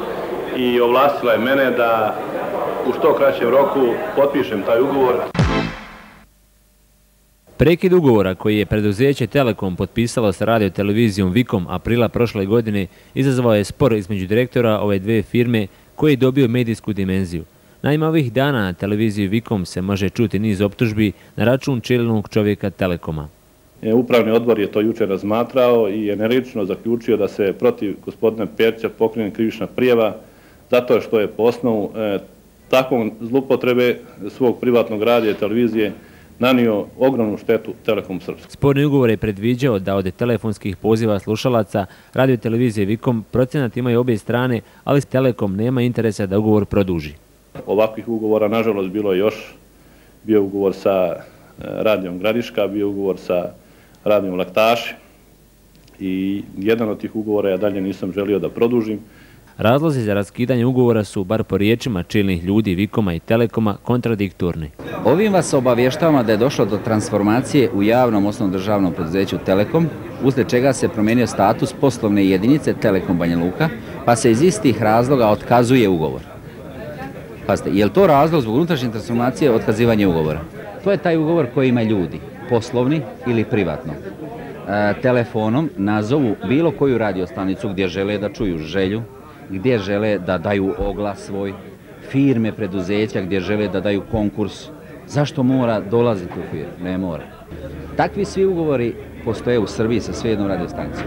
i ovlastila je mene da u što kraćem roku potpišem taj ugovor. Prekid ugovora koji je preduzeće Telekom potpisalo sa radiotelevizijom Vikom aprila prošle godine izazvao je spor između direktora ove dve firme koji je dobio medijsku dimenziju. Naime, ovih dana na televiziji Vikom se može čuti niz optužbi na račun čelnog čovjeka Telekoma. Upravni odbor je to juče razmatrao i energično zaključio da se protiv gospodina Perća pokrene krivična prijava zato što je po osnovu takvom zloupotrebe svog privatnog radija i televizije nanio ogromnu štetu Telekom Srpske. Sporni ugovor je predviđao da od telefonskih poziva slušalaca radiotelevizije Vikom procenat imaju obje strane, ali s Telekom nema interesa da ugovor produži. Ovakvih ugovora, nažalost, bilo je još. Bio ugovor sa radijom Gradiška, bio ugovor sa radijom Laktaši i jedan od tih ugovora ja dalje nisam želio da produžim. Razlozi za raskidanje ugovora su, bar po riječima čelnih ljudi Vikoma i Telekoma, kontradiktorni. Ovim vas obavještavamo da je došlo do transformacije u javnom osnovnom državnom preduzeću Telekom, usled čega se promijenio status poslovne jedinice Telekom Banja Luka, pa se iz istih razloga otkazuje ugovor. Pazite, je li to razlog zbog unutrašnje transformacije otkazivanje ugovora? To je taj ugovor koji ima ljudi, poslovni ili privatno. E, telefonom nazovu bilo koju radiostanicu gdje žele da čuju želju, gdje žele da daju oglas svoj, firme, preduzeća gdje žele da daju konkurs. Zašto mora dolaziti u firmu? Ne mora. Takvi svi ugovori postoje u Srbiji sa sve jednom radiostanicom.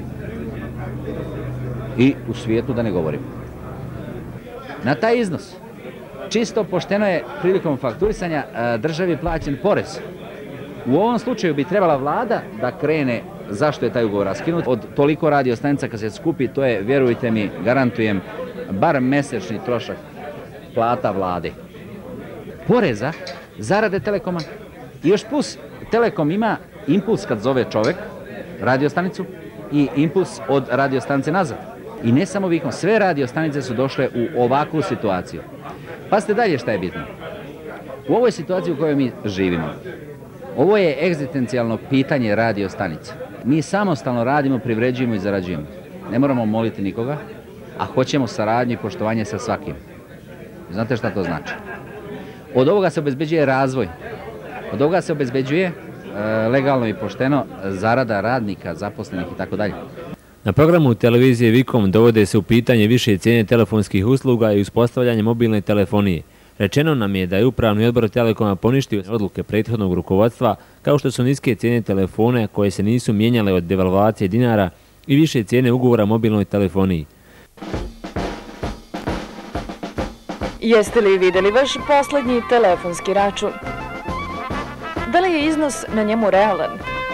I u svijetu da ne govorim. Na taj iznos, čisto pošteno je prilikom fakturisanja državi plaćen porez. U ovom slučaju bi trebala vlada da krene zašto je taj ugovor raskinut. Od toliko radiostanica kad se skupi, to je, vjerujte mi, garantujem, bar mesečni trošak plata vlade. Poreza, zarade Telekoma i još plus Telekom ima impuls kad zove čovek radiostanicu i impuls od radiostanice nazad. I ne samo Vikom, sve radiostanice su došle u ovakvu situaciju. Pazite dalje šta je bitno. U ovoj situaciji u kojoj mi živimo, ovo je egzistencijalno pitanje radiostanice. Mi samostalno radimo, privređujemo i zarađujemo. Ne moramo moliti nikoga, a hoćemo saradnju i poštovanje sa svakim. Znate šta to znači? Od ovoga se obezbeđuje razvoj. Od ovoga se obezbeđuje e, legalno i pošteno zarada radnika, zaposlenih i tako dalje. Na programu televizije Vikom dovode se u pitanje više cijene telefonskih usluga i uspostavljanje mobilne telefonije. Rečeno nam je da je Upravni odbor Telekoma poništio odluke prethodnog rukovodstva, kao što su niske cijene telefone koje se nisu mijenjale od devalvacije dinara i više cijene ugovora mobilnoj telefoniji. Jeste li videli vaš poslednji telefonski račun? Da li je iznos na njemu realan?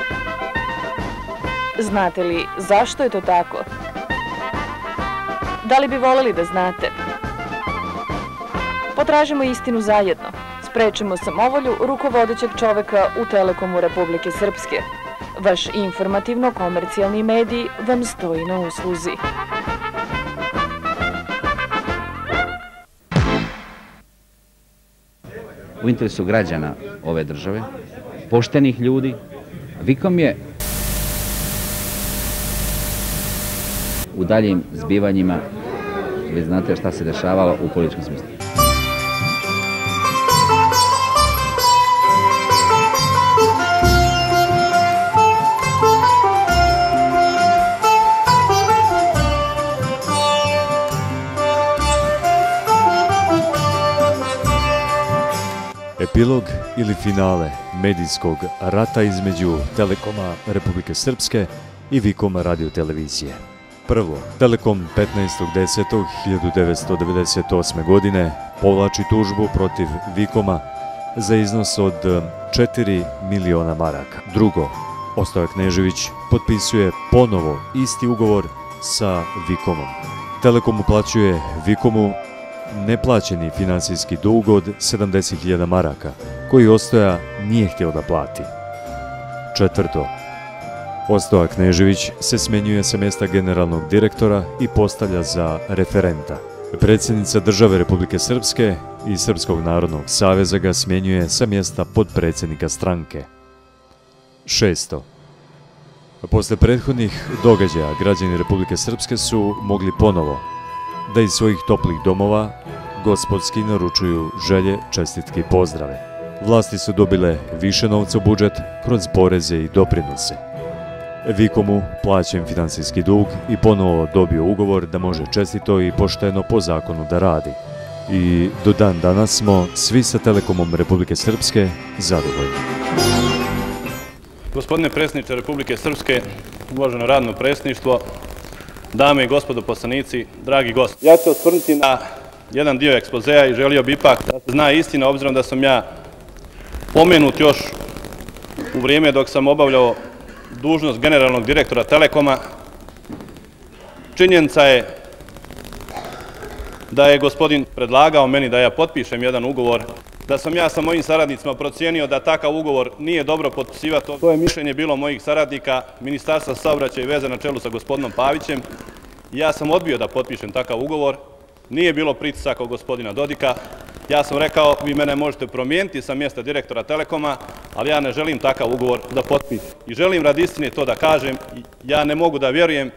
Znate li zašto je to tako? Da li bi voleli da znate? Potražimo istinu zajedno. Sprečimo samovolju rukovodećeg čoveka u Telekomu Republike Srpske. Vaš informativno-komercijalni medij vam stoji na usluzi. U interesu građana ove države, poštenih ljudi, Vikom je u daljim zbivanjima, vi znate šta se dešavalo u političkom smislu. Epilog ili finale medijskog rata između Telekoma Republike Srpske i Vikom radiotelevizije. Prvo, Telekom petnaestog desetog hiljadu devetsto devedeset osme. godine povlači tužbu protiv Vikoma za iznos od četiri miliona maraka. Drugo, Ostoja Knežević potpisuje ponovo isti ugovor sa Vikomom. Telekom uplaćuje Vikomu neplaćeni finansijski dug od sedamdeset hiljada maraka, koji Ostoja nije htio da plati. Četvrto, Ostoja Knežević se smenjuje sa mjesta generalnog direktora i postavlja za referenta. Predsjednica države Republike Srpske i Srpskog narodnog saveza ga smjenjuje sa mjesta podpredsjednika stranke. Šesto, posle prethodnih događaja građani Republike Srpske su mogli ponovo da iz svojih toplih domova gospodski naručuju želje, čestitke i pozdrave. Vlasti su dobile više novca u budžet kroz poreze i doprinose. Vikomu plaćen finansijski dug i ponovo dobio ugovor da može čestito i pošteno po zakonu da radi. I do dan danas smo svi sa Telekomom Republike Srpske zadovoljni. Gospodine predsjedniče Republike Srpske, uvaženo radno predsjedništvo, dame i gospodo poslanici, dragi gosti. Ja ću se osvrnuti na jedan dio ekspozeja i želio bi ipak da se zna istina, obzirom da sam ja pomenut još u vrijeme dok sam obavljao dužnost generalnog direktora Telekoma. Činjenica je da je gospodin predlagao meni da ja potpišem jedan ugovor, da sam ja sa mojim saradnicima procijenio da takav ugovor nije dobro potpisivati. To je mišljenje bilo mojih saradnika, Ministarstva saobraćaja i veze na čelu sa gospodinom Pavićem. Ja sam odbio da potpišem takav ugovor, nije bilo pritisaka od gospodina Dodika. Ja sam rekao, vi mene možete promijeniti sa mjesta direktora Telekoma, ali ja ne želim takav ugovor da potpišem. I želim radi istine to da kažem, ja ne mogu da vjerujem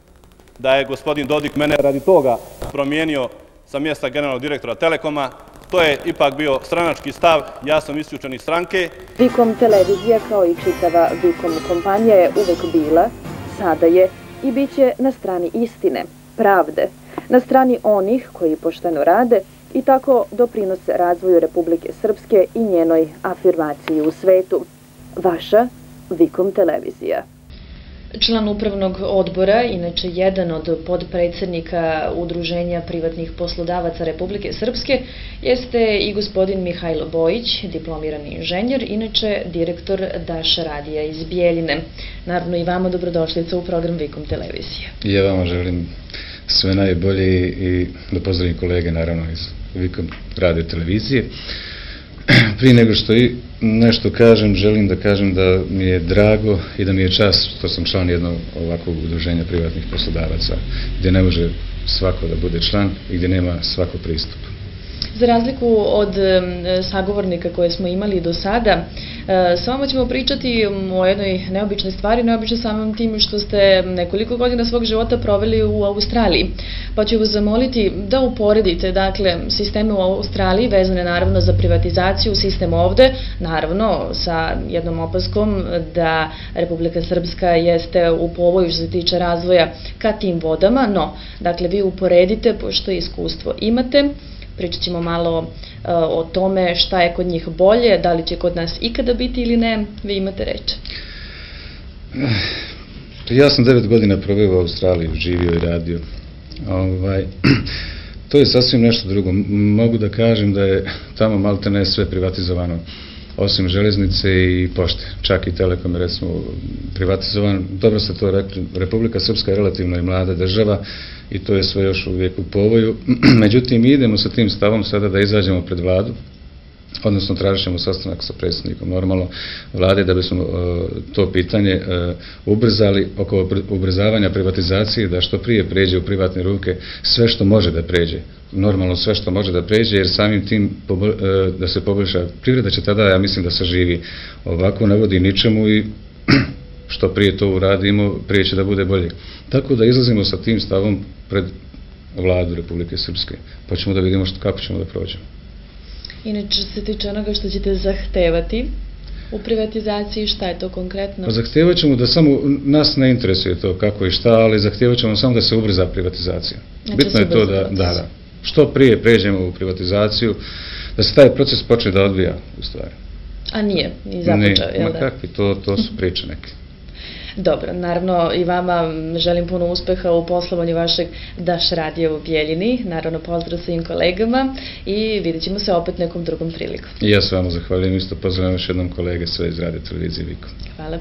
da je gospodin Dodik mene radi toga promijenio sa mjesta generalnog direktora Telekoma. To je ipak bio stranački stav, ja sam isključen iz stranke. Vikom televizija kao i čitava Vikom kompanija je uvek bila, sada je i bit će na strani istine, pravde, na strani onih koji pošteno rade i tako doprinose razvoju Republike Srpske i njenoj afirmaciji u svetu. Vaša Vikom televizija. Član upravnog odbora, inače jedan od podpredsjednika Udruženja privatnih poslodavaca Republike Srpske, jeste i gospodin Mihajlo Bojić, diplomirani inženjer, inače direktor Daš radija iz Bijeljine. Naravno i vama dobrodošlica u program Vikom televizije. I ja vama želim sve najbolje i da pozdravim kolege naravno iz Vikom radio televizije. Prije nego što i nešto kažem, želim da kažem da mi je drago i da mi je čast što sam član jednog ovakvog udruženja privatnih poslodavaca, gdje ne može svako da bude član i gdje nema svako pristup. Za razliku od sagovornika koje smo imali do sada, s vama ćemo pričati o jednoj neobičnoj stvari, neobično samom tim što ste nekoliko godina svog života proveli u Australiji. Pa ću vas zamoliti da uporedite, dakle, sisteme u Australiji vezane naravno za privatizaciju, sistem ovde, naravno sa jednom opaskom da Republika Srpska jeste u povoju što se tiče razvoja ka tim vodama, no, dakle, vi uporedite, pošto iskustvo imate. Pričat ćemo malo uh, o tome šta je kod njih bolje, da li će kod nas ikada biti ili ne, vi imate reč. Ja sam devet godina proveo u Australiji, živio i radio. Ovaj, to je sasvim nešto drugo. Mogu da kažem da je tamo maltene sve privatizovano, osim železnice i pošte, čak i Telekom je recimo privatizovan. Dobro ste to rekli, Republika Srpska je relativno i mlada država i to je sve još uvijek u povoju. Međutim, idemo sa tim stavom sada da izađemo pred vladu, odnosno tražit ćemo sastanak sa predsjednikom normalno vlade da bismo to pitanje ubrzali oko ubrzavanja privatizacije, da što prije pređe u privatne ruke sve što može da pređe, normalno sve što može da pređe, jer samim tim da se poboljša privreda će tada, ja mislim, da se živi. Ovako ne vodi ničemu i što prije to uradimo, prije će da bude bolje. Tako da izlazimo sa tim stavom pred vladu Republike Srpske, pa ćemo da vidimo kako ćemo da prođemo. Inače, se tiče onoga što ćete zahtevati u privatizaciji, šta je to konkretno? Pa zahtevat ćemo da samo, nas ne interesuje to kako i šta, ali zahtevat ćemo samo da se ubrza privatizacija. Bitno je to da, da, da, što prije pređemo u privatizaciju, da se taj proces počne da odvija, u stvari. A nije, i započeo, jel da? Ma kakvi, to, to su priče neke. Dobro, naravno i vama želim puno uspeha u poslovanju vašeg Daš radija u Bijeljini, naravno pozdrav svim kolegama i vidjet ćemo se opet nekom drugom prilikom. I ja se vama zahvaljujem, isto pozdravljam još jednom kolege sve iz Radio Televizije Vikom. Hvala.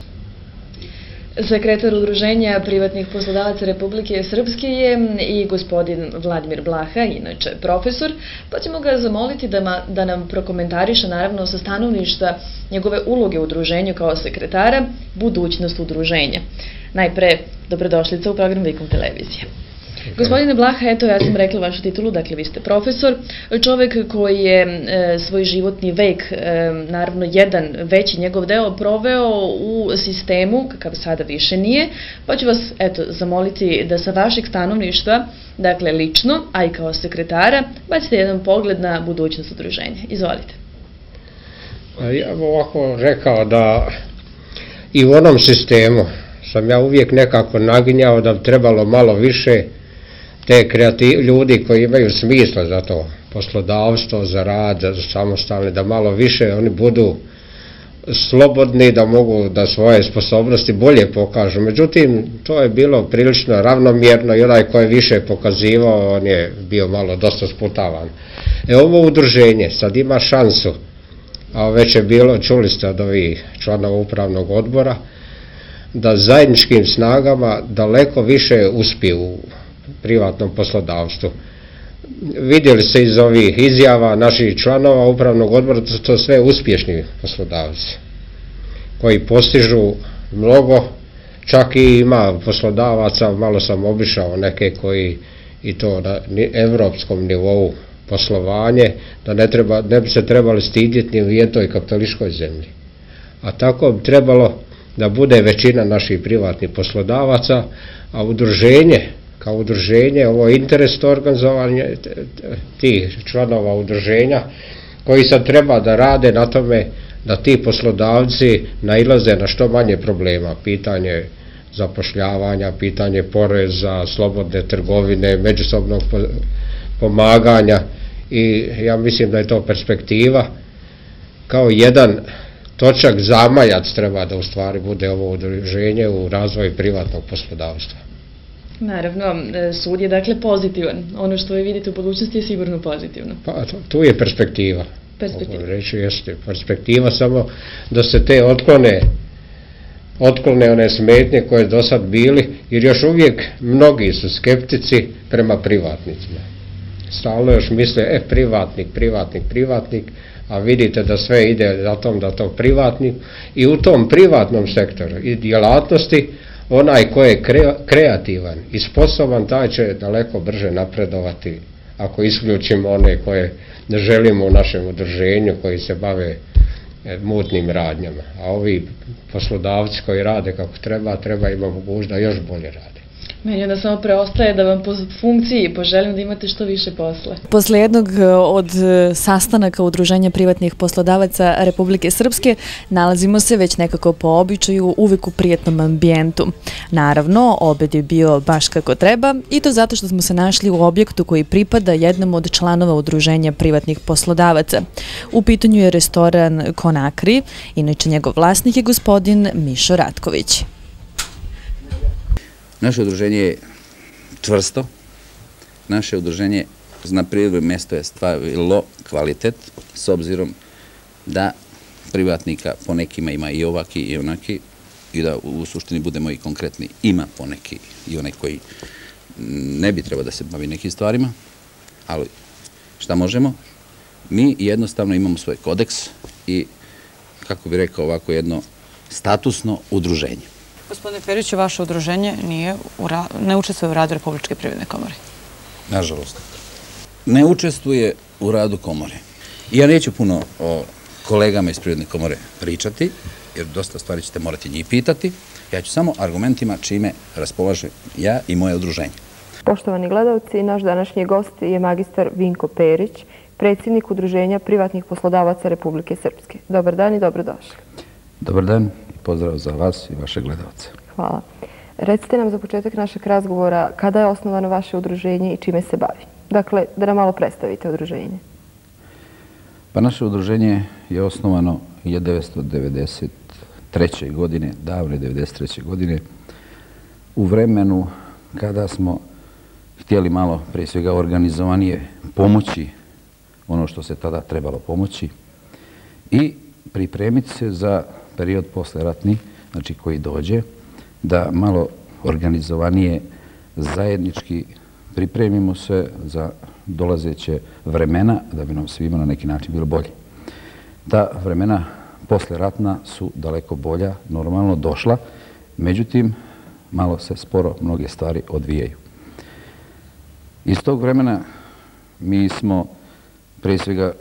Sekretar Udruženja privatnih poslodavaca Republike Srpske je i gospodin Vladimir Blaha, inače profesor, pa ćemo ga zamoliti da, da nam prokomentariše naravno sa stanovišta njegove uloge u udruženju kao sekretara, budućnost udruženja. Najpre, dobrodošlica u program Vikom televizije. Gospodine Blaha, eto, ja sam rekla vašu titulu, dakle vi ste profesor, čovek koji je e, svoj životni vek, e, naravno jedan veći njegov deo, proveo u sistemu, kakav sada više nije, pa ću vas, eto, zamoliti da sa vašeg stanovišta, dakle lično, a i kao sekretara, bacite jedan pogled na budućnost udruženja. Izvolite. Ja bih ovako rekao da i u onom sistemu sam ja uvijek nekako naginjao da bi trebalo malo više te ljudi koji imaju smisla za to, poslodavstvo, za rad, za samostalne, da malo više oni budu slobodni, da mogu da svoje sposobnosti bolje pokažu. Međutim, to je bilo prilično ravnomjerno i onaj ko je više pokazivao, on je bio malo dosta sputavan. E ovo udruženje sad ima šansu, a već je bilo, čuli ste od ovih članova upravnog odbora, da zajedničkim snagama daleko više uspiju u privatnom poslodavstvu. Vidjeli se iz ovih izjava naših članova upravnog odbora da su to sve uspješni poslodavci koji postižu mnogo, čak i ima poslodavaca, malo sam obišao neke koji i to na evropskom nivou poslovanje, da ne, treba, ne bi se trebali stidjeti ni u jednoj kapitalističkoj zemlji. A tako bi trebalo da bude većina naših privatnih poslodavaca, a udruženje, kao udruženje, ovo je interes organizovanja tih članova udruženja, koji sad treba da rade na tome da ti poslodavci nailaze na što manje problema, pitanje zapošljavanja, pitanje poreza, slobodne trgovine, međusobnog pomaganja, i ja mislim da je to perspektiva, kao jedan točak zamajac treba da u stvari bude ovo udruženje u razvoju privatnog poslodavstva. Naravno, sud je dakle pozitivan. Ono što vi vidite u budućnosti je sigurno pozitivno. Pa tu je perspektiva. Perspektiva. Reći jeste perspektiva, samo da se te otklone otklone one smetnje koje do sad bili, jer još uvijek mnogi su skeptici prema privatnicima. Stalno još misle, e, privatnik, privatnik, privatnik, a vidite da sve ide za tom da to privatnik, i u tom privatnom sektoru i djelatnosti onaj ko je kreativan i sposoban, taj će daleko brže napredovati, ako isključimo one koje ne želimo u našem udruženju, koji se bave mutnim radnjama. A ovi poslodavci koji rade kako treba, treba ima mogućnost da još bolje rade. Meni onda samo preostaje da vam po funkciji poželim da imate što više posla. Posle jednog od sastanaka Udruženja privatnih poslodavaca Republike Srpske nalazimo se već nekako po običaju uvek u prijetnom ambijentu. Naravno, obed je bio baš kako treba, i to zato što smo se našli u objektu koji pripada jednom od članova Udruženja privatnih poslodavaca. U pitanju je restoran Konakri, inače njegov vlasnik je gospodin Mišo Ratković. Naše udruženje je čvrsto, naše udruženje Na prvo mesto je stavilo kvalitet, s obzirom da privatnika po nekima ima i ovaki i onaki, i da u suštini budemo i konkretni, ima poneki i onaj koji ne bi trebao da se bavi nekim stvarima, ali šta možemo? Mi jednostavno imamo svoj kodeks i, kako bi rekao, ovako jedno statusno udruženje. Gospodine Periću, vaše udruženje ne učestvuje u radu Republičke privredne komore? Nažalost. Ne učestvuje u radu komore. Ja neću puno o kolegama iz Privredne komore pričati, jer dosta stvari ćete morati njih pitati. Ja ću samo argumentima čime raspolažem ja i moje udruženje. Poštovani gledalci, naš današnji gost je magistar Vinko Perić, predsjednik Udruženja privatnih poslodavaca Republike Srpske. Dobar dan i dobrodošli. Dobar dan i pozdrav za vas i vaše gledalce. Hvala. Recite nam za početak našeg razgovora kada je osnovano vaše udruženje i čime se bavi. Dakle, da nam malo predstavite udruženje. Pa naše udruženje je osnovano hiljadu devetsto devedeset treće. godine, davne devedeset treće. godine, u vremenu kada smo htjeli malo, prije svega, organizovanije pomoći ono što se tada trebalo pomoći i pripremiti se za period posleratni, znači koji dođe, da malo organizovanije zajednički pripremimo se za dolazeće vremena, da bi nam svima na neki način bilo bolje. Ta vremena posleratna su daleko bolja, normalno došla, međutim, malo se sporo mnoge stvari odvijaju. Iz tog vremena mi smo prije svega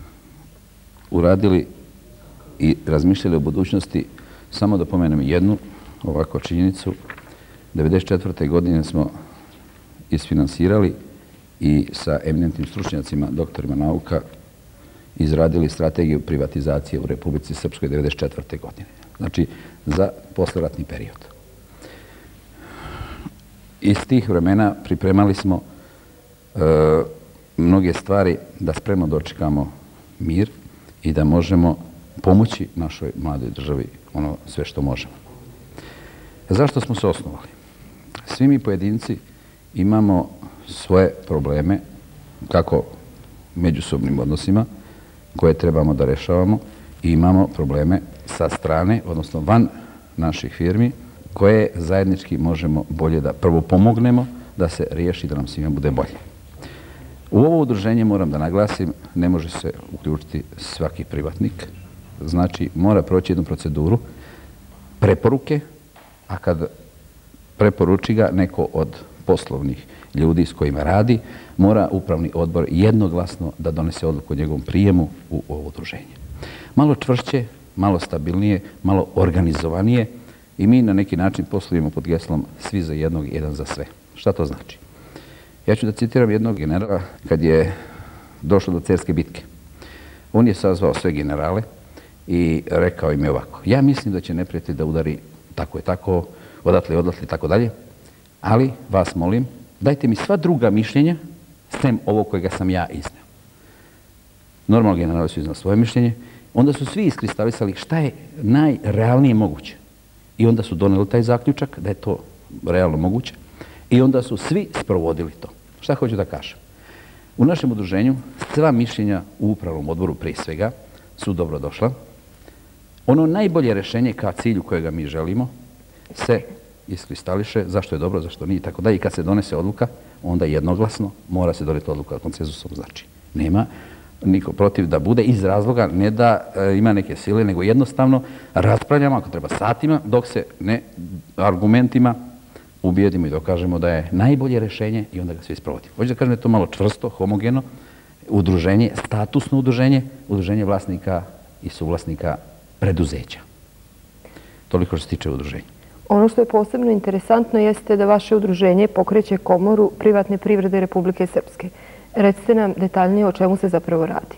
uradili i razmišljali o budućnosti, samo da pomenem jednu ovako činjenicu. devedeset četvrte. godine smo isfinansirali i sa eminentnim stručnjacima, doktorima nauka, izradili strategiju privatizacije u Republici Srpskoj devedeset četvrte. godine. Znači, za posleratni period. Iz tih vremena pripremali smo mnoge stvari da spremno dočekamo mir i da možemo pomoći našoj mladoj državi ono sve što možemo. Zašto smo se osnovali? Svi mi pojedinci imamo svoje probleme, kako međusobnim odnosima, koje trebamo da rešavamo, i imamo probleme sa strane, odnosno van naših firmi, koje zajednički možemo bolje da prvo pomognemo, da se riješi, da nam svima bude bolje. U ovo udruženje, moram da naglasim, ne može se uključiti svaki privatnik, znači mora proći jednu proceduru preporuke, a kad preporuči ga neko od poslovnih ljudi s kojima radi, mora upravni odbor jednoglasno da donese odluku o njegovom prijemu u ovo udruženje. Malo čvršće, malo stabilnije, malo organizovanije i mi na neki način poslujemo pod geslom svi za jednog i jedan za sve. Šta to znači? Ja ću da citiram jednog generala kad je došlo do Cerske bitke. On je sazvao sve generale i rekao im je ovako: ja mislim da će neprijatelj da udari tako i tako, odatle i odatle i tako dalje, ali vas molim, dajte mi sva druga mišljenja sem ovo kojega sam ja izneo. Normalno generali su iznali svoje mišljenje, onda su svi iskristalisali šta je najrealnije moguće. I onda su doneli taj zaključak da je to realno moguće i onda su svi sprovodili to. Šta hoću da kažem? U našem udruženju sva mišljenja u upravnom odboru prije svega su dobro došla. Ono najbolje rešenje ka cilju kojega mi želimo se iskristališe, zašto je dobro, zašto nije i tako da. I kad se donese odluka, onda jednoglasno mora se doneti odluka konsenzusom. Znači, nema niko protiv da bude iz razloga ne da ima neke sile, nego jednostavno raspravljamo, ako treba satima, dok se ne argumentima ubijedimo i dokažemo da je najbolje rešenje i onda ga svi sprovodimo. Hoću da kažem da je to malo čvrsto, homogeno, udruženje, statusno udruženje, udruženje vlasnika i suvlasnika preduzeća. Toliko što se tiče udruženja. Ono što je posebno interesantno jeste da vaše udruženje pokreće Komoru privatne privrede Republike Srpske. Recite nam detaljnije o čemu se zapravo radi.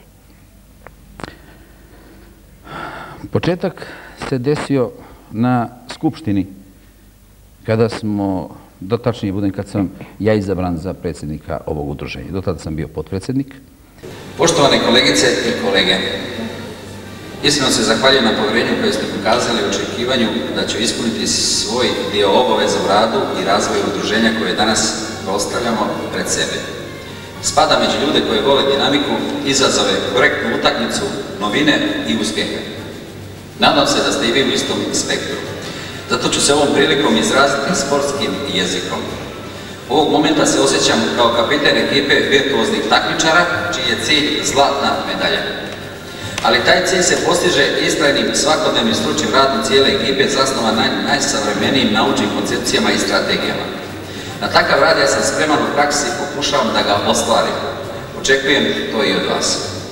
Početak se desio na Skupštini, kada smo, dotačnije budem kad sam ja izabran za predsjednika ovog udruženja. Do tada sam bio potpredsjednik. Poštovane kolegice i kolege, iskreno se zahvaljujem na povjerenju koje ste pokazali u očekivanju da ću ispuniti svoj dio obaveza u radu i razvoju udruženja koje danas postavljamo pred sebe. Spada među ljude koji vole dinamiku, izazove, korektnu utakmicu, novine i uspjehe. Nadam se da ste i vi u istom spektru. Zato ću se ovom prilikom izraziti sportskim jezikom. Ovog momenta se osjećam kao kapiten ekipe virtuoznih takmičara, čiji je cilj zlatna medalja. Ali taj cilj se postiže istrajnim svakodnevnim stručnim radom cijele ekipe zasnovan na najsavremenijim naučnim koncepcijama i strategijama. Na takav rad ja sam spreman u praksi i pokušavam da ga ostvarim. Očekujem to i od vas.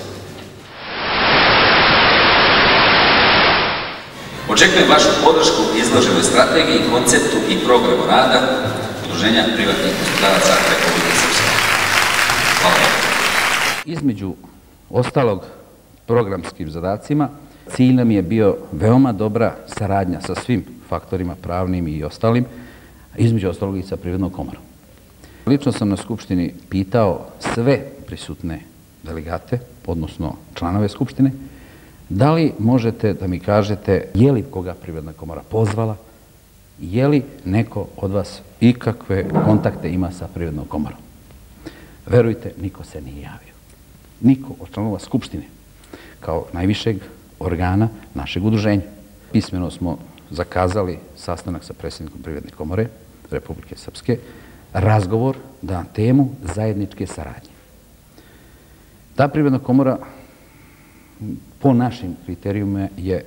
Očekujem vašu podršku izloženoj strategiji, konceptu i programu rada Udruženja privatnih poslodavaca Republike Srpske. Hvala vam. Između ostalog programskim zadacima, cilj nam je bio veoma dobra saradnja sa svim faktorima, pravnim i ostalim, između ostalog i sa Privrednom komorom. Lično sam na Skupštini pitao sve prisutne delegate, odnosno članove Skupštine, da li možete da mi kažete je li koga Privredna komora pozvala, je li neko od vas ikakve kontakte ima sa Privrednom komorom. Verujte, niko se nije javio. Niko od članova Skupštine, kao najvišeg organa našeg udruženja. Pismeno smo zakazali sastanak sa predsjednikom Privredne komore Republike Srpske, razgovor na temu zajedničke saradnje. Ta Privredna komora po našim kriterijuma je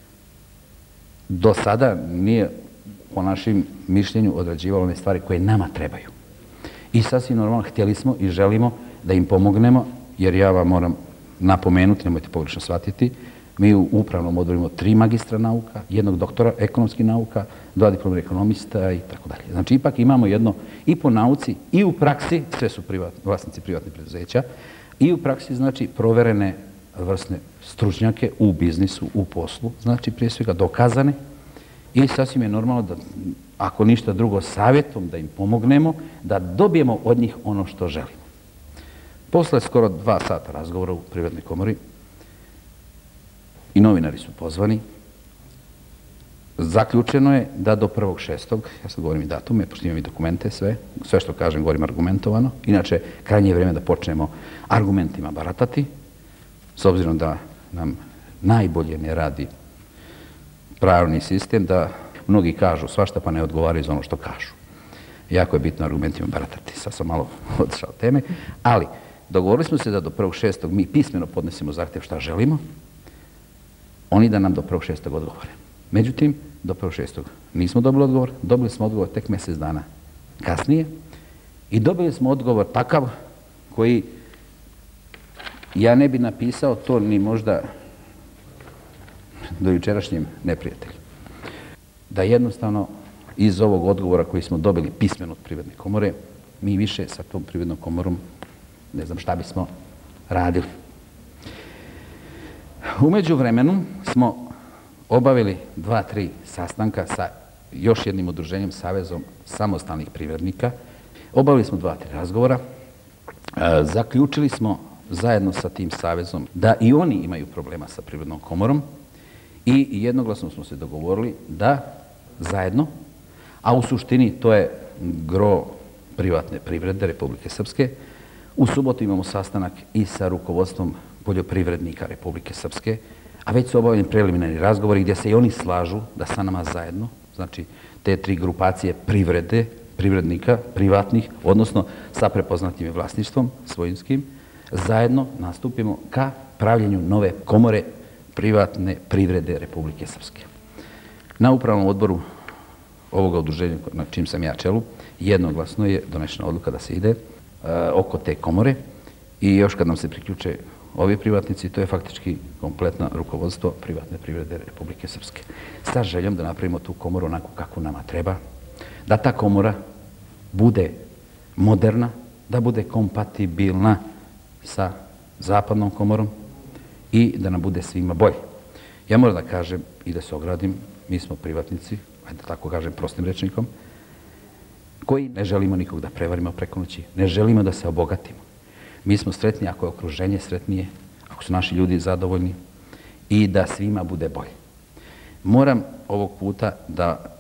do sada nije po našim mišljenju odrađivalo one stvari koje nama trebaju. I sasvim normalno htjeli smo i želimo da im pomognemo, jer ja vam moram napomenuti, nemojte pogrešno shvatiti, mi u upravnom odboru imamo tri magistra nauka, jednog doktora ekonomskih nauka, dva diplomira ekonomista i tako dalje. Znači, ipak imamo jedno i po nauci i u praksi, sve su vlasnici privatnih preduzeća, i u praksi, znači, proverene vrstne stručnjake u biznisu, u poslu, znači, prije svega dokazane, i sasvim je normalno da, ako ništa drugo, savjetom da im pomognemo, da dobijemo od njih ono što želimo. Posle skoro dva sata razgovora u Privrednoj komori, i novinari su pozvani, zaključeno je da do prvog šestog, ja sad govorim i datume, pošto imam i dokumente, sve, sve što kažem govorim argumentovano, inače krajnje je vrijeme da počnemo argumentima baratati, s obzirom da nam najbolje ne radi pravni sistem, da mnogi kažu svašta pa ne odgovaraju za ono što kažu. Jako je bitno argumentima baratati, sad sam malo odšao teme, ali dogovorili smo se da do prvog šestog mi pismeno podnesemo zahtjev šta želimo, oni da nam do prvog šestog odgovore. Međutim, do prvog šestog nismo dobili odgovor, dobili smo odgovor tek mjesec dana kasnije i dobili smo odgovor takav koji ja ne bi napisao to ni možda do jučerašnjem neprijatelju. Da jednostavno iz ovog odgovora koji smo dobili pismeno od Privredne komore, mi više sa tom Privrednom komorom ne znam šta bismo radili. Umeđu vremenu smo obavili dva, tri sastanka sa još jednim udruženjem, Savezom samostalnih privrednika. Obavili smo dva, tri razgovora. Zaključili smo zajedno sa tim savezom da i oni imaju problema sa Privrednom komorom i jednoglasno smo se dogovorili da zajedno, a u suštini to je gro privatne privrede Republike Srpske, u subotu imamo sastanak i sa rukovodstvom poljoprivrednika Republike Srpske, a već su obavljeni preliminarni razgovori gdje se i oni slažu da sa nama zajedno, znači te tri grupacije privrede, privrednika, privatnih, odnosno sa prepoznatim vlasništvom svojinskim, zajedno nastupimo ka pravljenju nove komore privatne privrede Republike Srpske. Na upravnom odboru ovoga udruženja na čim sam ja čelu, jednoglasno je donešena odluka da se ide oko te komore i još kad nam se priključe ovi privatnici, to je faktički kompletno rukovodstvo privatne privrede Republike Srpske. Sa željom da napravimo tu komoru onako kako nama treba, da ta komora bude moderna, da bude kompatibilna sa zapadnom komorom i da nam bude svima bolje. Ja moram da kažem i da se ogradim, mi smo privatnici, ajde tako kažem prostim rečnikom, koji ne želimo nikog da prevarimo preko noći, ne želimo da se obogatimo. Mi smo sretni ako je okruženje sretnije, ako su naši ljudi zadovoljni i da svima bude bolje. Moram ovog puta da e,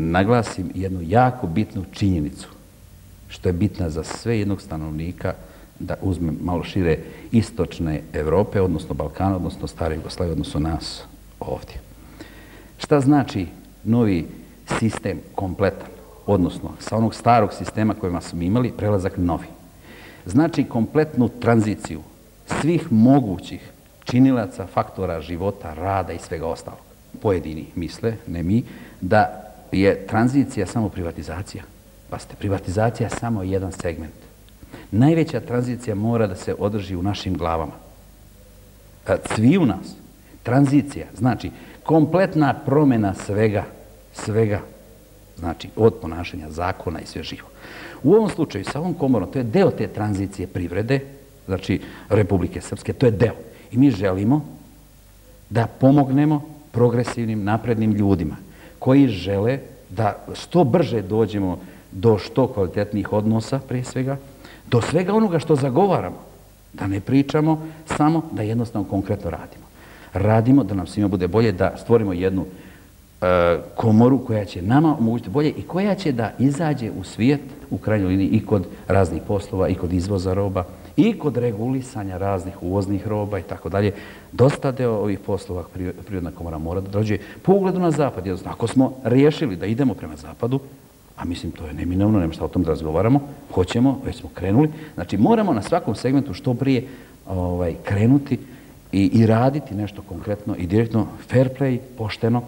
naglasim jednu jako bitnu činjenicu, što je bitna za sve jednog stanovnika da uzmem malo šire istočne Evrope, odnosno Balkana, odnosno stare Jugoslavije, odnosno nas ovdje. Šta znači novi sistem kompletan, odnosno sa onog starog sistema kojima smo imali, prelazak novi? Znači kompletnu tranziciju svih mogućih činilaca, faktora života, rada i svega ostalog. Pojedini misle, ne mi, da je tranzicija samo privatizacija. Pazite, privatizacija je samo jedan segment. Najveća tranzicija mora da se održi u našim glavama. Svi u nas. Tranzicija, znači kompletna promjena svega, svega, znači od ponašanja zakona i sve živo. U ovom slučaju, sa ovom komorom, to je deo te tranzicije privrede, znači Republike Srpske, to je deo. I mi želimo da pomognemo progresivnim, naprednim ljudima koji žele da što brže dođemo do što kvalitetnijih odnosa, prije svega, do svega onoga što zagovaramo. Da ne pričamo samo, da jednostavno konkretno radimo. Radimo da nam svima bude bolje, da stvorimo jednu komoru koja će nama omogućiti bolje i koja će da izađe u svijet u krajnjoj liniji i kod raznih poslova, i kod izvoza roba, i kod regulisanja raznih uvoznih roba i tako dalje. Dosta deo ovih poslova Privredna komora mora da dođe po ugledu na zapad. Jednostavno, ako smo riješili da idemo prema zapadu, a mislim to je neminovno, nema šta o tom da razgovaramo, hoćemo, već smo krenuli, znači moramo na svakom segmentu što prije krenuti i raditi nešto konkretno i direktno, fair play, pošteno,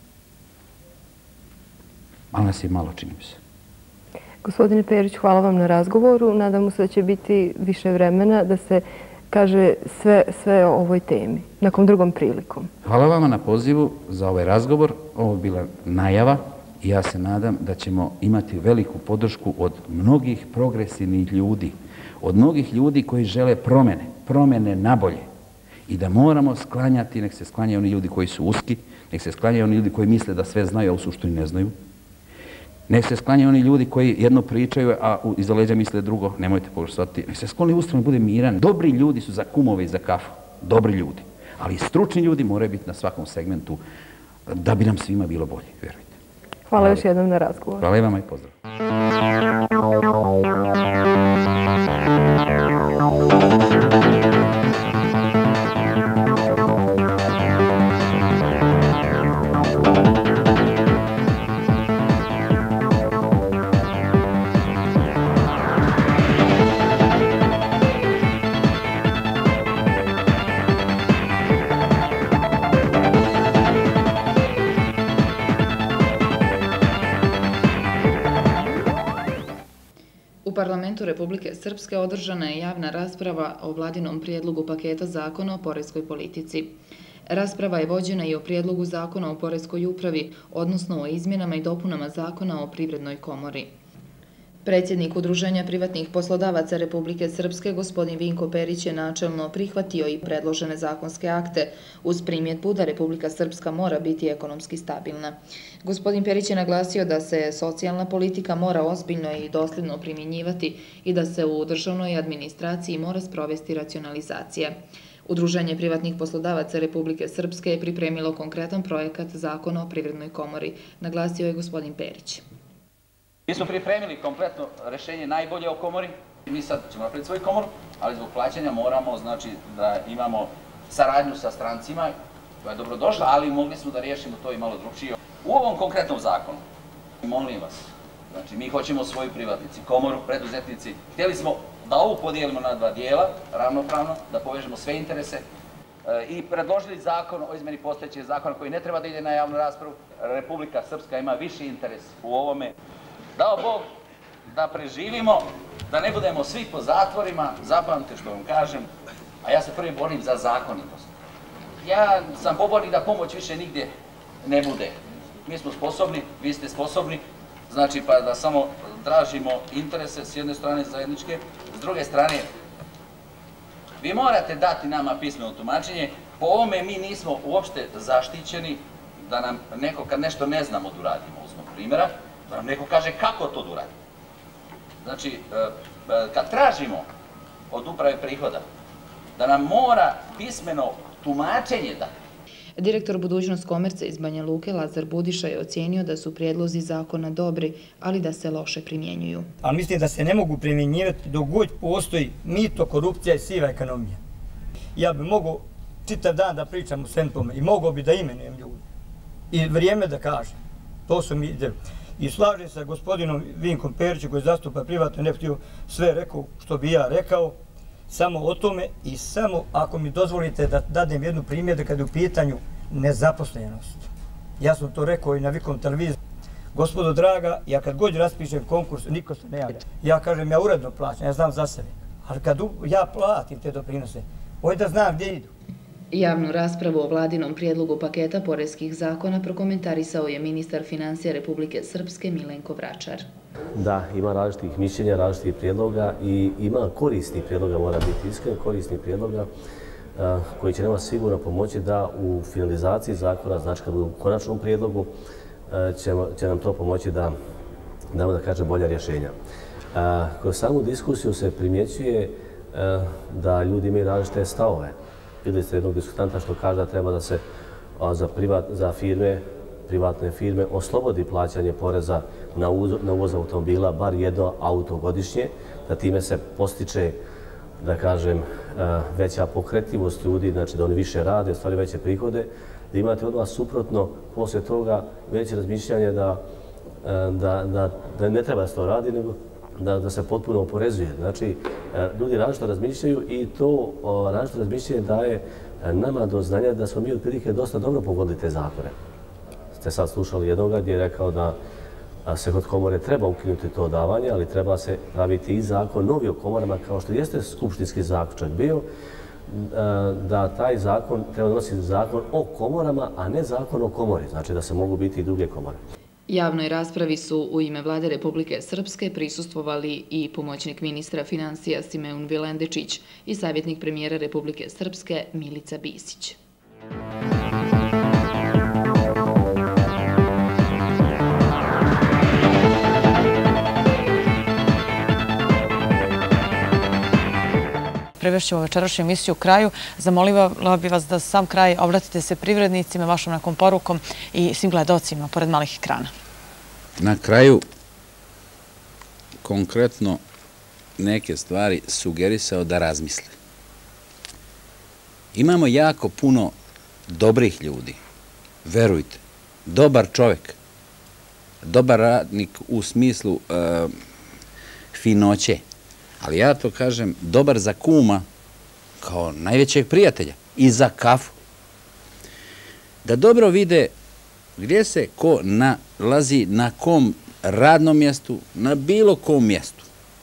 ali nas je malo, čini mi se. Gospodine Perić, hvala vam na razgovoru. Nadamo se da će biti više vremena da se kaže sve o ovoj temi, nekom drugom prilikom. Hvala vama na pozivu za ovaj razgovor. Ovo je bila najava i ja se nadam da ćemo imati veliku podršku od mnogih progresivnih ljudi, od mnogih ljudi koji žele promene, promene nabolje. I da moramo sklanjati, nek se sklanjaju oni ljudi koji su uski, nek se sklanjaju oni ljudi koji misle da sve znaju, a u suštini ne znaju. Nek se sklanjaju oni ljudi koji jedno pričaju, a iza leđa misle drugo, nemojte pogrešati. Nek se skloni ustrano i bude miran. Dobri ljudi su za kumove i za kafu. Dobri ljudi. Ali stručni ljudi moraju biti na svakom segmentu da bi nam svima bilo bolje, vjerujte. Hvala još jednom na razgovor. Hvala i vama i pozdrav. U Parlamentu Republike Srpske održana je javna rasprava o vladinom prijedlogu paketa zakona o poreskoj politici. Rasprava je vođena i o prijedlogu zakona o poreskoj upravi, odnosno o izmjenama i dopunama zakona o privrednoj komori. Predsjednik Udruženja privatnih poslodavaca Republike Srpske, gospodin Vinko Perić, je načelno prihvatio i predložene zakonske akte uz primjedbu da Republika Srpska mora biti ekonomski stabilna. Gospodin Perić je naglasio da se socijalna politika mora ozbiljno i dosljedno primjenjivati i da se u državnoj administraciji mora sprovesti racionalizacija. Udruženje privatnih poslodavaca Republike Srpske je pripremilo konkretan projekat zakona o privrednoj komori, naglasio je gospodin Perić. Mi smo pripremili kompletno rešenje najbolje o komori. Mi sad ćemo napraviti svoju komoru, ali zbog plaćanja moramo, znači, da imamo saradnju sa strancima, koja je dobro došla, ali mogli smo da riješimo to i malo drugčije. U ovom konkretnom zakonu, molim vas, znači, mi hoćemo svoju privatnici, komoru, preduzetnici. Htjeli smo da ovu podijelimo na dva dijela, ravnopravno, da povežemo sve interese i predložili zakon o izmeni postojećeg zakona koji ne treba da ide na javnu raspravu. Republika Srpska ima viši interes u ovome. Dao Bog da preživimo, da ne budemo svi po zatvorima, zapamtite što vam kažem, a ja se prvi borim za zakonitost. Ja sam pobornik da pomoć više nigdje ne bude. Mi smo sposobni, vi ste sposobni, znači pa da samo tražimo interese s jedne strane zajedničke, s druge strane vi morate dati nama pismeno tumačenje. Po ovome mi nismo uopšte zaštićeni da nam neko kad nešto ne znamo da uradimo, uzmemo primjera, da nam neko kaže kako to da uradimo. Znači, kad tražimo od uprave prihoda da nam mora pismeno tumačenje dati. Direktor Budućnost komerce iz Banja Luke Lazar Budiša je ocijenio da su prijedlozi zakona dobri, ali da se loše primjenjuju. Ali mislim da se ne mogu primjenjivati dok god postoji mito, korupcija i siva ekonomija. Ja bi mogao čitav dan da pričam o svem tome i mogao bi da imenujem ljudi. I vrijeme da kažem. To su mi ide. I slažem sa gospodinom Vinkom Perićem koji zastupa privatno, ne htio sve rekao što bi ja rekao, samo o tome i samo ako mi dozvolite da dadem jednu primjeru kada je u pitanju nezaposlenost. Ja sam to rekao i na Vikom televiziji. Gospodo draga, ja kad god raspišem konkurs, niko se ne javlja. Ja kažem, ja uredno plaćam, ja znam za sebe. Ali kad ja platim te doprinose, oj da znam gdje idu. Javnu raspravu o vladinom prijedlogu paketa poreskih zakona prokomentarisao je ministar financija Republike Srpske Milenko Vračar. Da, ima različitih mišljenja, različitih prijedloga i ima korisnih prijedloga, mora biti iskren, korisnih prijedloga koji će nama sigurno pomoći da u finalizaciji zakona, znači kad budu u konačnom prijedlogu, će nam to pomoći da damo da kaže bolja rješenja. Kroz samu diskusiju se primjećuje da ljudi imaju različite stavove. Vidjeli ste jednog diskutanta što kaže da treba da se za firme, privatne firme oslobodi plaćanje poreza na uvoz automobila, bar jedno auto godišnje, da time se postiče, da kažem, veća pokretljivost ljudi, znači da oni više rade, ostvari veće prihode, da imate odmah suprotno poslije toga veće razmišljanje da ne treba da se to radi, nego da se potpuno oporezuje. Znači, ljudi različito razmišljaju i to različito razmišljanje daje nama do znanja da smo mi otprilike dosta dobro pogodili te zakone. Ste sad slušali jednoga gdje je rekao da se kod komore treba ukinuti to davanje, ali treba se praviti i zakon novi o komorama, kao što jeste skupštinski zaključak bio, da taj zakon treba donositi zakon o komorama, a ne zakon o komori. Znači da se mogu biti i druge komore. Javnoj raspravi su u ime Vlade Republike Srpske prisustvovali i pomoćnik ministra financija Simeon Vilendečić i savjetnik premijera Republike Srpske Milica Bisić. Privešćemo večerašnju emisiju u kraju. Zamolila bi vas da sam kraj obratite se privrednicima, vašom nekom porukom i svim gledocima pored malih ekrana. Na kraju, konkretno neke stvari sugerisao da razmisle. Imamo jako puno dobrih ljudi. Verujte, dobar čovjek, dobar radnik u smislu finoće. Ali ja to kažem, dobar za kuma kao najvećeg prijatelja i za kafu. Da dobro vide gdje se ko nalazi, na kom radnom mjestu, na bilo kom mjestu.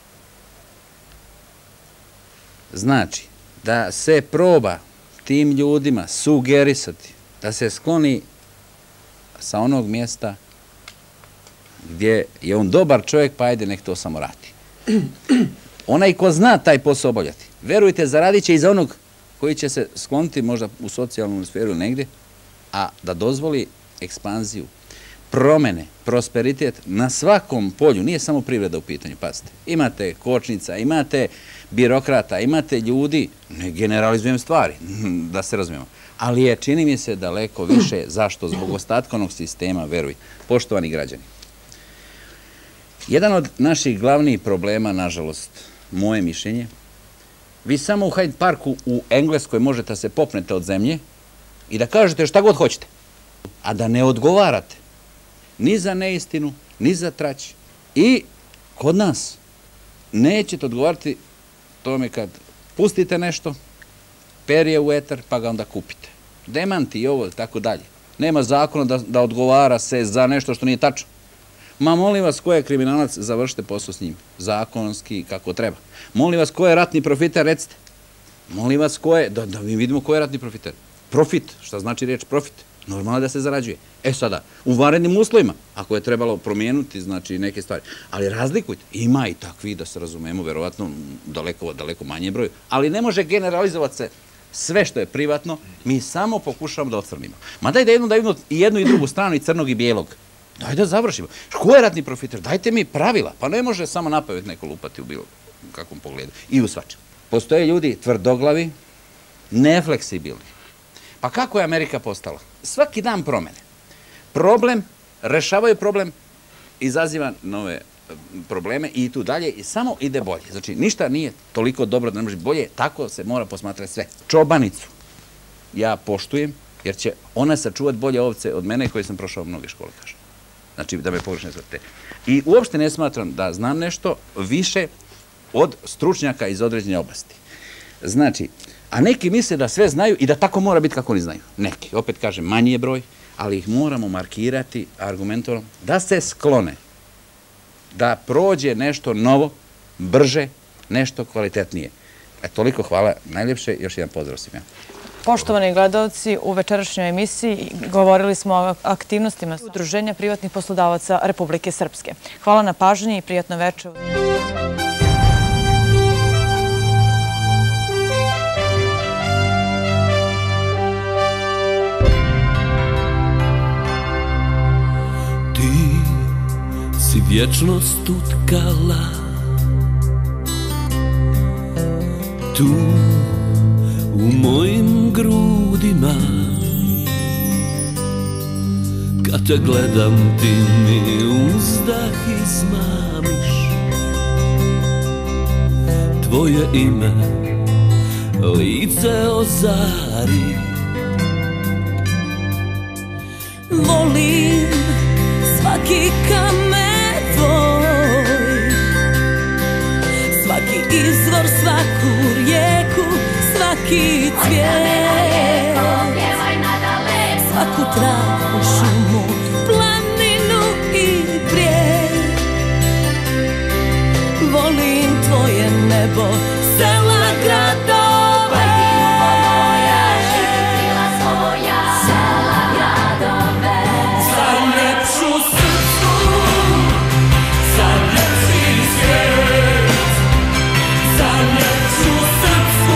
Znači, da se proba tim ljudima sugerisati, da se skloni sa onog mjesta gdje je on dobar čovjek, pa ajde nek to samo radi. Onaj ko zna taj posao obavljati, verujte, zaradit će i za onog koji će se skloniti možda u socijalnu sferu negdje, a da dozvoli ekspanziju, promene, prosperitet na svakom polju, nije samo privreda u pitanju, pazite. Imate kočnica, imate birokrata, imate ljudi, ne generalizujem stvari, da se razumijemo, ali je, čini mi se, daleko više, zašto? Zbog ostatkovnog sistema, verujte. Poštovani građani, jedan od naših glavnih problema, nažalost, moje mišljenje, vi samo u Hyde Parku u Engleskoj možete se popnete od zemlje i da kažete šta god hoćete, a da ne odgovarate ni za neistinu, ni za trać. I kod nas nećete odgovarati tome kad pustite nešto, perje u etar, pa ga onda kupite. Demanti i ovo, tako dalje. Nema zakona da odgovara se za nešto što nije tačno. Ma molim vas, ko je kriminalac, završite posao s njim. Zakonski, kako treba. Molim vas, ko je ratni profiter, recite. Molim vas, ko je, da mi vidimo ko je ratni profiter. Profit, šta znači riječ profit? Normalno da se zarađuje. E sada, u vanrednim uslovima, ako je trebalo promijenuti, znači neke stvari. Ali razlikujte, ima i takvi, da se razumemo, verovatno daleko, daleko manje broju. Ali ne može generalizovati se sve što je privatno, mi samo pokušamo da ocrnimo. Ma daj da jednu i jednu i drugu stranu, i crnog i bijelog. Daj da završimo. Ko je ratni profiter? Dajte mi pravila. Pa ne može samo napamet neko lupati u bilo kakvom pogledu. I u svačem. Postoje ljudi tvrdoglavi, nefleksibilni. Pa kako je Amerika postala? Svaki dan promene. Problem, rešavaju problem, izaziva nove probleme i tu dalje i samo ide bolje. Znači, ništa nije toliko dobro da ne može bolje, tako se mora posmatrati sve. Čobanicu ja poštujem, jer će ona sačuvati bolje ovce od mene koji sam prošao mnoge škole, kažem. Znači, da me pogrešno shvatite. I uopšte ne smatram da znam nešto više od stručnjaka iz određene oblasti. Znači, a neki misle da sve znaju i da tako mora biti kako oni znaju. Neki, opet kažem, manji je broj, ali ih moramo markirati argumentom da se sklone, da prođe nešto novo, brže, nešto kvalitetnije. E, toliko hvala, najljepše, još jedan pozdrav svima. Poštovani gledalci, u večerašnjoj emisiji govorili smo o aktivnostima Udruženja privatnih poslodavaca Republike Srpske. Hvala na pažnji i prijatno večer. Ti si vječnost utkala tu u mojim grudima, kad te gledam ti mi uzdah izmamiš, tvoje ime lice ozari. Volim svaki kamen tvoj, svaki izvor, svaku rijeku, svaki cvijet, svaku travu, šumu, planinu i brijeg. Volim tvoje nebo, sela, gradove, krila svoja, sela, gradove, za ljepšu srpsku, za ljepši svijet, za ljepšu srpsku,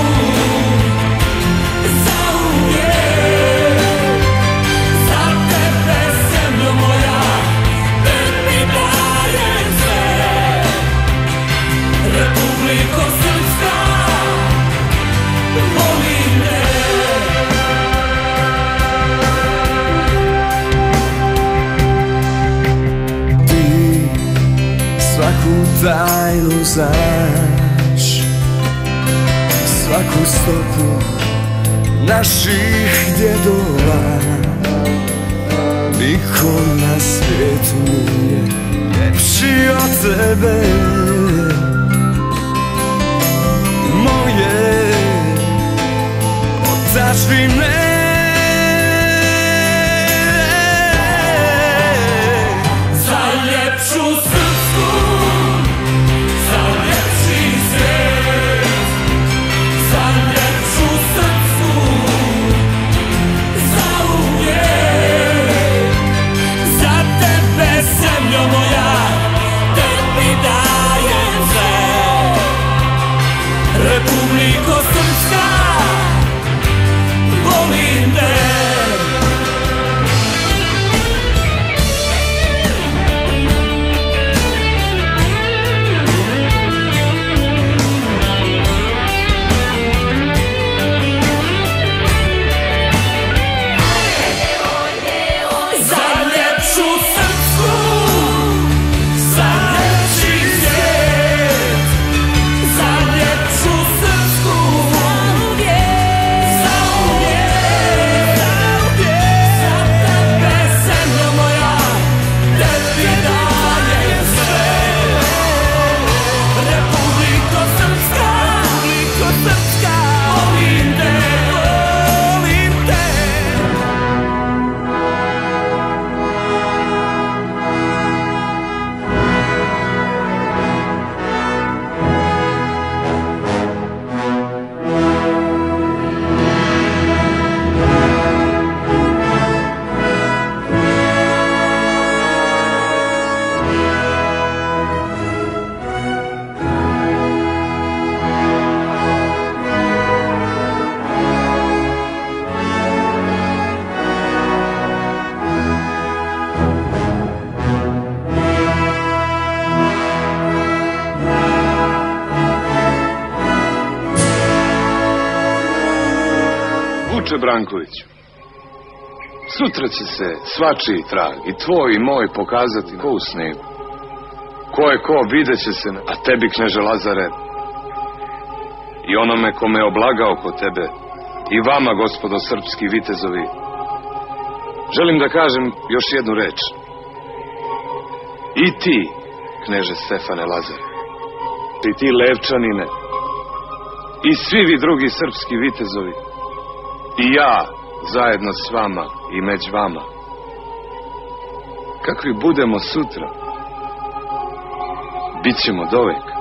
za uvijek, za tebe zemljo moja, tebi dajem sve, Republiko Srpska, volim te. Ti svaku tajnu znaš, svaku stopu naših djedova. Niko na svijetu nije ljepši od tebe. Moje otačbine, Za ljepšu srpsku, za ljepši svijet, za ljepšu srpsku, za uvijek, za tebe zemljo moja, tebi dajem sve, Republiko Srpska, volim te. Za ljepšu srpsku, za ljepši svijet, za ljepšu srpsku, za uvijek, za uvijek, za tebe zemljo moja, tebi dajem sve, Republiko Srpska, Republiko Srpska, volim te, volim te. Vuče Branković, Sutra će se svačiji trag, i tvoj i moj, pokazati ko u snegu. Ko je ko, vidjet će se, a tebi, kneže Lazare, i onome kome je oblagao ko tebe, i vama, gospodo srpski vitezovi, želim da kažem još jednu reč. I ti, kneže Stefane Lazare, i ti Levčanine, i svi vi drugi srpski vitezovi, i ja, zajedno s vama i među vama. Kakvi budemo sutra, bit ćemo dovek.